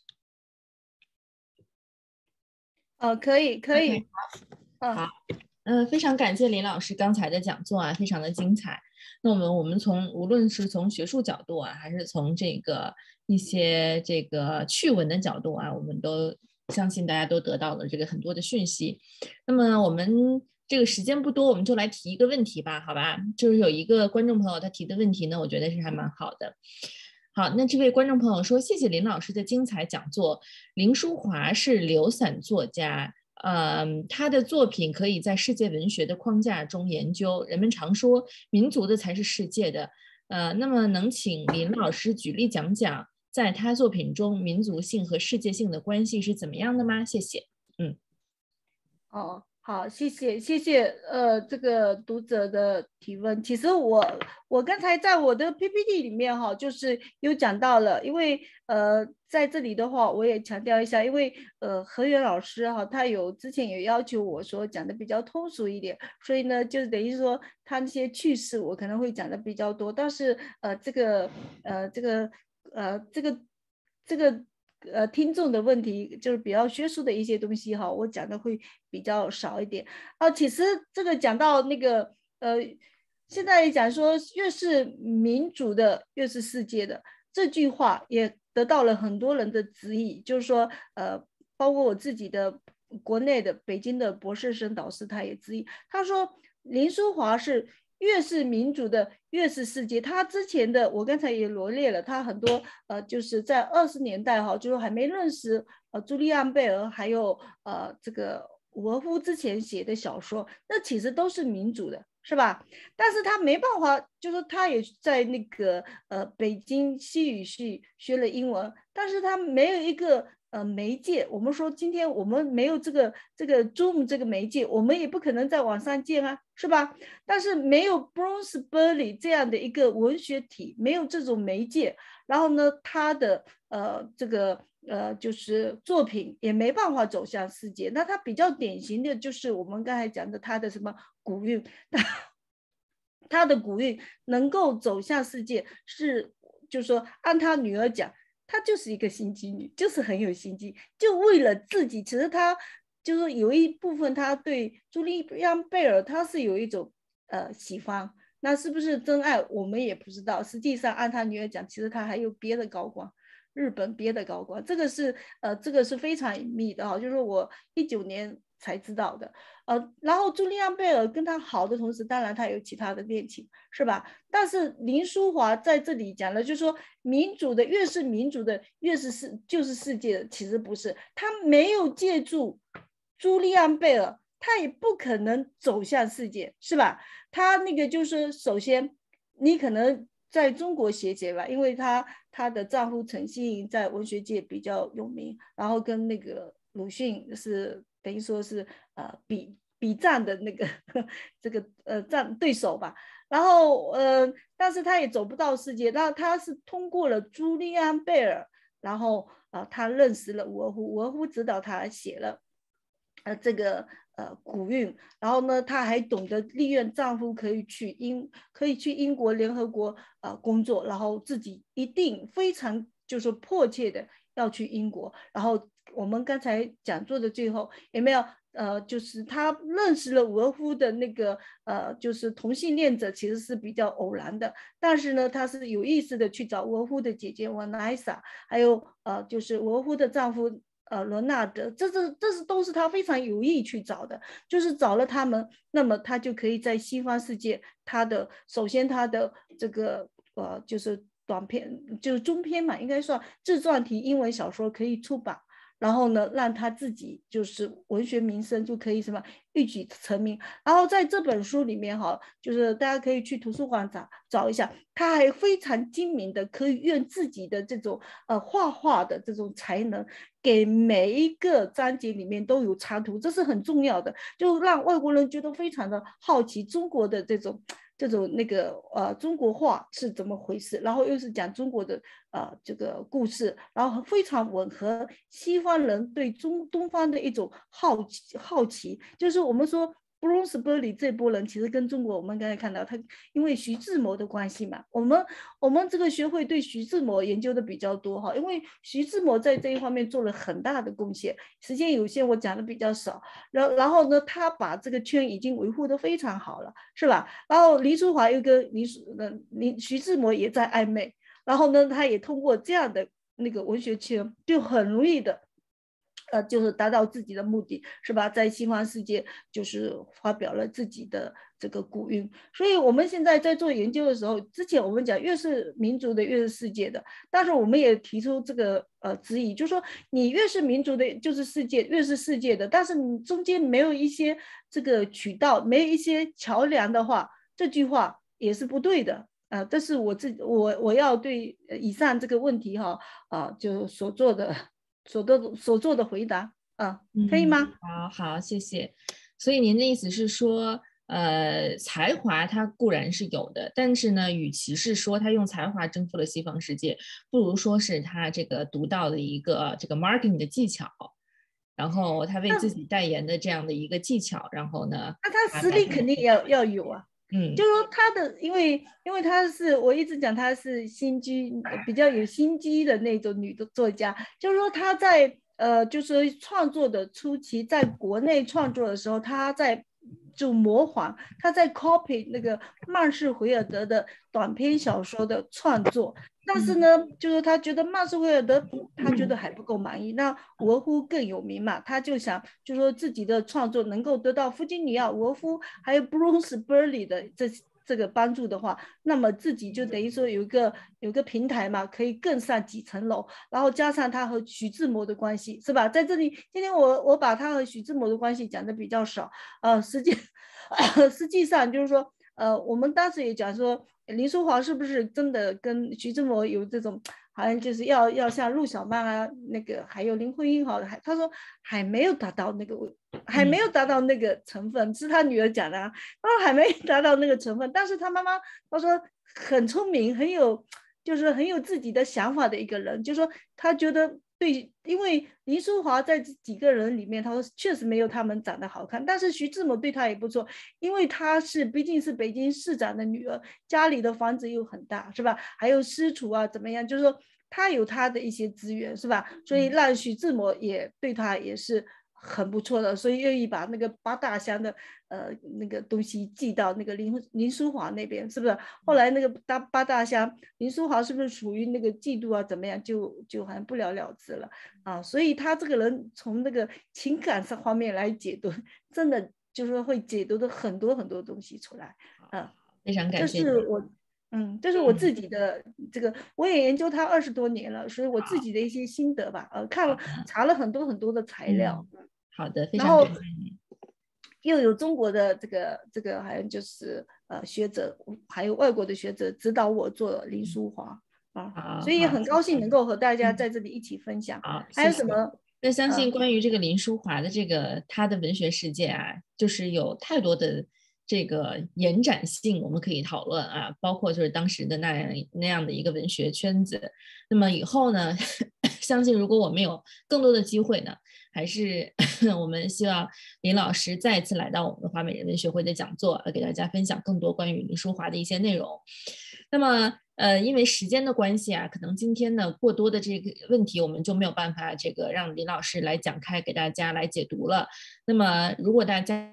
哦，可以，可以。 Okay, 好，好，嗯、呃，非常感谢林老师刚才的讲座啊，非常的精彩。那我们我们从无论是从学术角度啊，还是从这个一些这个趣闻的角度啊，我们都相信大家都得到了这个很多的讯息。那么我们这个时间不多，我们就来提一个问题吧，好吧？就是有一个观众朋友他提的问题呢，我觉得是还蛮好的。好，那这位观众朋友说，谢谢林老师的精彩讲座。林淑华是流散作家，呃，他的作品可以在世界文学的框架中研究。人们常说民族的才是世界的，呃，那么能请林老师举例讲讲，在他作品中民族性和世界性的关系是怎么样的吗？谢谢。嗯， 哦。好，谢谢谢谢，呃，这个读者的提问。其实我我刚才在我的 P P T 里面哈，就是有讲到了，因为呃在这里的话，我也强调一下，因为呃何源老师哈，他有之前有要求我说讲的比较通俗一点，所以呢，就等于说他那些趣事我可能会讲的比较多，但是呃这个呃这个呃这个这个。呃，听众的问题就是比较学术的一些东西哈，我讲的会比较少一点啊。其实这个讲到那个呃，现在讲说越是民主的越是世界的这句话，也得到了很多人的质疑，就是说呃，包括我自己的国内的北京的博士生导师他也质疑，他说林淑华是。越是民主的，越是世界。他之前的，我刚才也罗列了，他很多呃，就是在二十年代哈，就是还没认识呃朱利安贝尔，还有呃这个伍尔夫之前写的小说，那其实都是民主的，是吧？但是他没办法，就是他也在那个呃北京西语系学了英文，但是他没有一个。呃，媒介，我们说今天我们没有这个这个 Zoom 这个媒介，我们也不可能在网上见啊，是吧？但是没有 Bloomsbury 这样的一个文学体，没有这种媒介，然后呢，他的呃这个呃就是作品也没办法走向世界。那他比较典型的就是我们刚才讲的他的什么古韵，他的古韵能够走向世界是，就是说按他女儿讲。她就是一个心机女，就是很有心机，就为了自己。其实她就是有一部分，她对朱莉安·贝尔，她是有一种呃喜欢。那是不是真爱，我们也不知道。实际上，按她女儿讲，其实她还有别的高光，日本别的高光，这个是呃，这个是非常隐秘的哈。就是我一九年才知道的。呃，然后朱利安·贝尔跟他好的同时，当然他有其他的恋情，是吧？但是林淑华在这里讲了，就是说民主的越是民主的，越是世就是世界的，其实不是，他没有借助朱利安·贝尔，他也不可能走向世界，是吧？他那个就是首先，你可能在中国写写吧，因为他他的丈夫陈希莹在文学界比较有名，然后跟那个鲁迅是等于说是呃比。比战的那个这个呃战对手吧，然后呃，但是他也走不到世界，那他是通过了朱利安·贝尔，然后啊、呃，他认识了伍尔夫，伍尔夫指导他写了呃这个呃古韵，然后呢，他还懂得利用丈夫可以去英可以去英国联合国啊、呃、工作，然后自己一定非常就是迫切的要去英国。然后我们刚才讲座的最后有没有呃，就是他认识了伍尔夫的那个呃，就是同性恋者其实是比较偶然的，但是呢，他是有意识的去找伍尔夫的姐姐瓦奈莎，还有呃，就是伍尔夫的丈夫呃罗纳德，这是这是都是他非常有意去找的，就是找了他们，那么他就可以在西方世界，他的首先他的这个呃就是短篇就是中篇嘛，应该算自传体英文小说可以出版。然后呢，让他自己就是文学名声就可以什么一举成名。然后在这本书里面哈，就是大家可以去图书馆找找一下，他还非常精明的可以用自己的这种呃画画的这种才能，给每一个章节里面都有插图，这是很重要的，就让外国人觉得非常的好奇中国的这种。这种那个呃中国画是怎么回事，然后又是讲中国的呃这个故事，然后非常吻合西方人对中东方的一种好奇好奇，就是我们说。Bloomsbury 这波人其实跟中国，我们刚才看到他，因为徐志摩的关系嘛，我们我们这个学会对徐志摩研究的比较多哈，因为徐志摩在这一方面做了很大的贡献。时间有限，我讲的比较少。然然后呢，他把这个圈已经维护的非常好了，是吧？然后黎淑华又跟黎黎徐志摩也在暧昧，然后呢，他也通过这样的那个文学圈，就很容易的。呃，就是达到自己的目的，是吧？在西方世界，就是发表了自己的这个古韵。所以我们现在在做研究的时候，之前我们讲越是民族的，越是世界的，但是我们也提出这个呃质疑，就是说你越是民族的，就是世界，越是世界的，但是你中间没有一些这个渠道，没有一些桥梁的话，这句话也是不对的。呃，这是我自己，我我要对以上这个问题哈啊、呃，就所做的。所做所做的回答啊，可以吗？ 嗯、好好，谢谢。所以您的意思是说，呃，才华他固然是有的，但是呢，与其是说他用才华征服了西方世界，不如说是他这个独到的一个这个 marketing 的技巧，然后他为自己代言的这样的一个技巧，然后呢， 那他实力肯定要要有啊。 嗯， 就说他的，因为因为他是我一直讲他是心机比较有心机的那种女的作家，就是说他在呃就是创作的初期，在国内创作的时候，他在就模仿，他在 copy 那个曼氏回尔德的短篇小说的创作，但是呢，就是他觉得曼氏回尔德他觉得还不够满意，那伍尔夫更有名嘛，他就想就说自己的创作能够得到弗吉尼亚、伍尔夫还有 Bloomsbury 的这这个帮助的话，那么自己就等于说有一个有个平台嘛，可以更上几层楼，然后加上他和徐志摩的关系，是吧？在这里，今天我我把他和徐志摩的关系讲的比较少，呃，实际、呃、实际上就是说，呃，我们当时也讲说，林书豪是不是真的跟徐志摩有这种？好像就是要要像陆小曼啊，那个还有林徽因好，还他说还没有达到那个，还没有达到那个成分，是他女儿讲的啊，他说还没达到那个成分，但是他妈妈他说很聪明，很有就是很有自己的想法的一个人，就说他觉得对，因为林书豪在几个人里面，他说确实没有他们长得好看，但是徐志摩对他也不错，因为他是毕竟是北京市长的女儿，家里的房子又很大，是吧？还有私厨啊，怎么样？就是说他有他的一些资源，是吧？所以让徐志摩也对他也是很不错的，所以愿意把那个八大箱的呃那个东西寄到那个林林书豪那边，是不是？后来那个大八大箱，林书豪是不是属于那个嫉妒啊？怎么样？就就好像不了了之了啊。所以他这个人从那个情感上方面来解读，真的就是会解读的很多很多东西出来啊。 非常感谢。 这是我。嗯，这是我自己的这个，我也研究它二十多年了，所以我自己的一些心得吧，呃，看了查了很多很多的材料。 嗯、好的，非常感谢你。 又有中国的这个这个，好像就是呃学者，还有外国的学者指导我做林书华啊，所以很高兴能够和大家在这里一起分享。 好， 还有什么？ 那相信关于这个林书华的这个他的文学世界啊，就是有太多的。这个延展性我们可以讨论啊，包括就是当时的那样那样的一个文学圈子。那么以后呢，相信如果我们有更多的机会呢，还是我们希望林老师再一次来到我们的华美人文学会的讲座，给大家分享更多关于林书华的一些内容。那么呃，因为时间的关系啊，可能今天呢过多的这个问题我们就没有办法这个让林老师来讲开给大家来解读了。那么如果大家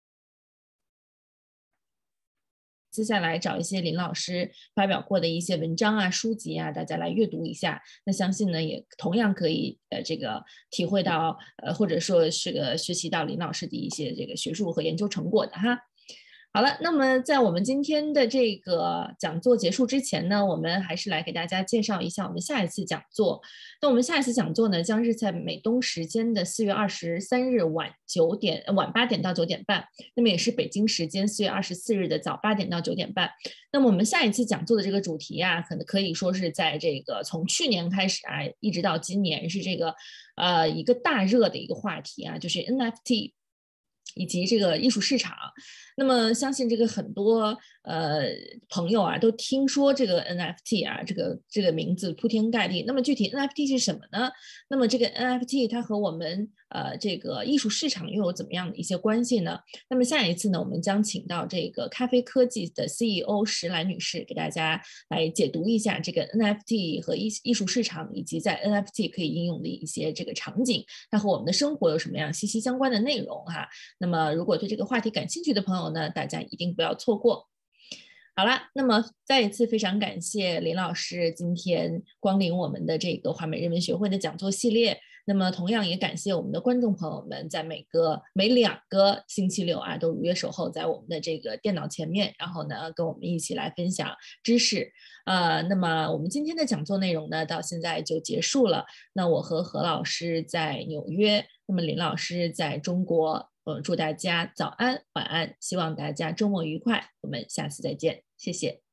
接下来找一些林老师发表过的一些文章啊、书籍啊，大家来阅读一下。那相信呢，也同样可以呃这个体会到呃或者说是个学习到林老师的一些这个学术和研究成果的哈。好了，那么在我们今天的这个讲座结束之前呢，我们还是来给大家介绍一下我们下一次讲座。那我们下一次讲座呢，将是在美东时间的四月二十三日晚九点晚八点到九点半，那么也是北京时间四月二十四日的早八点到九点半。那么我们下一次讲座的这个主题啊，可能可以说是在这个从去年开始啊，一直到今年是这个呃一个大热的一个话题啊，就是 N F T。以及这个艺术市场，那么相信这个很多呃朋友啊都听说这个 N F T 啊，这个这个名字铺天盖地。那么具体 N F T 是什么呢？那么这个 N F T 它和我们呃这个艺术市场又有怎么样的一些关系呢？那么下一次呢，我们将请到这个咖啡科技的 C E O 石兰女士给大家来解读一下这个 N F T 和艺艺术市场以及在 N F T 可以应用的一些这个场景，它和我们的生活有什么样息息相关的内容哈。那么如果对这个话题感兴趣的朋友呢，大家一定不要错过。好了，那么再一次非常感谢林老师今天光临我们的这个华美人文学会的讲座系列。那么同样也感谢我们的观众朋友们，在每个每两个星期六啊，都如约守候在我们的这个电脑前面，然后呢，跟我们一起来分享知识。呃，那么我们今天的讲座内容呢，到现在就结束了。那我和何老师在纽约，那么林老师在中国。呃，祝大家早安、晚安，希望大家周末愉快，我们下次再见，谢谢。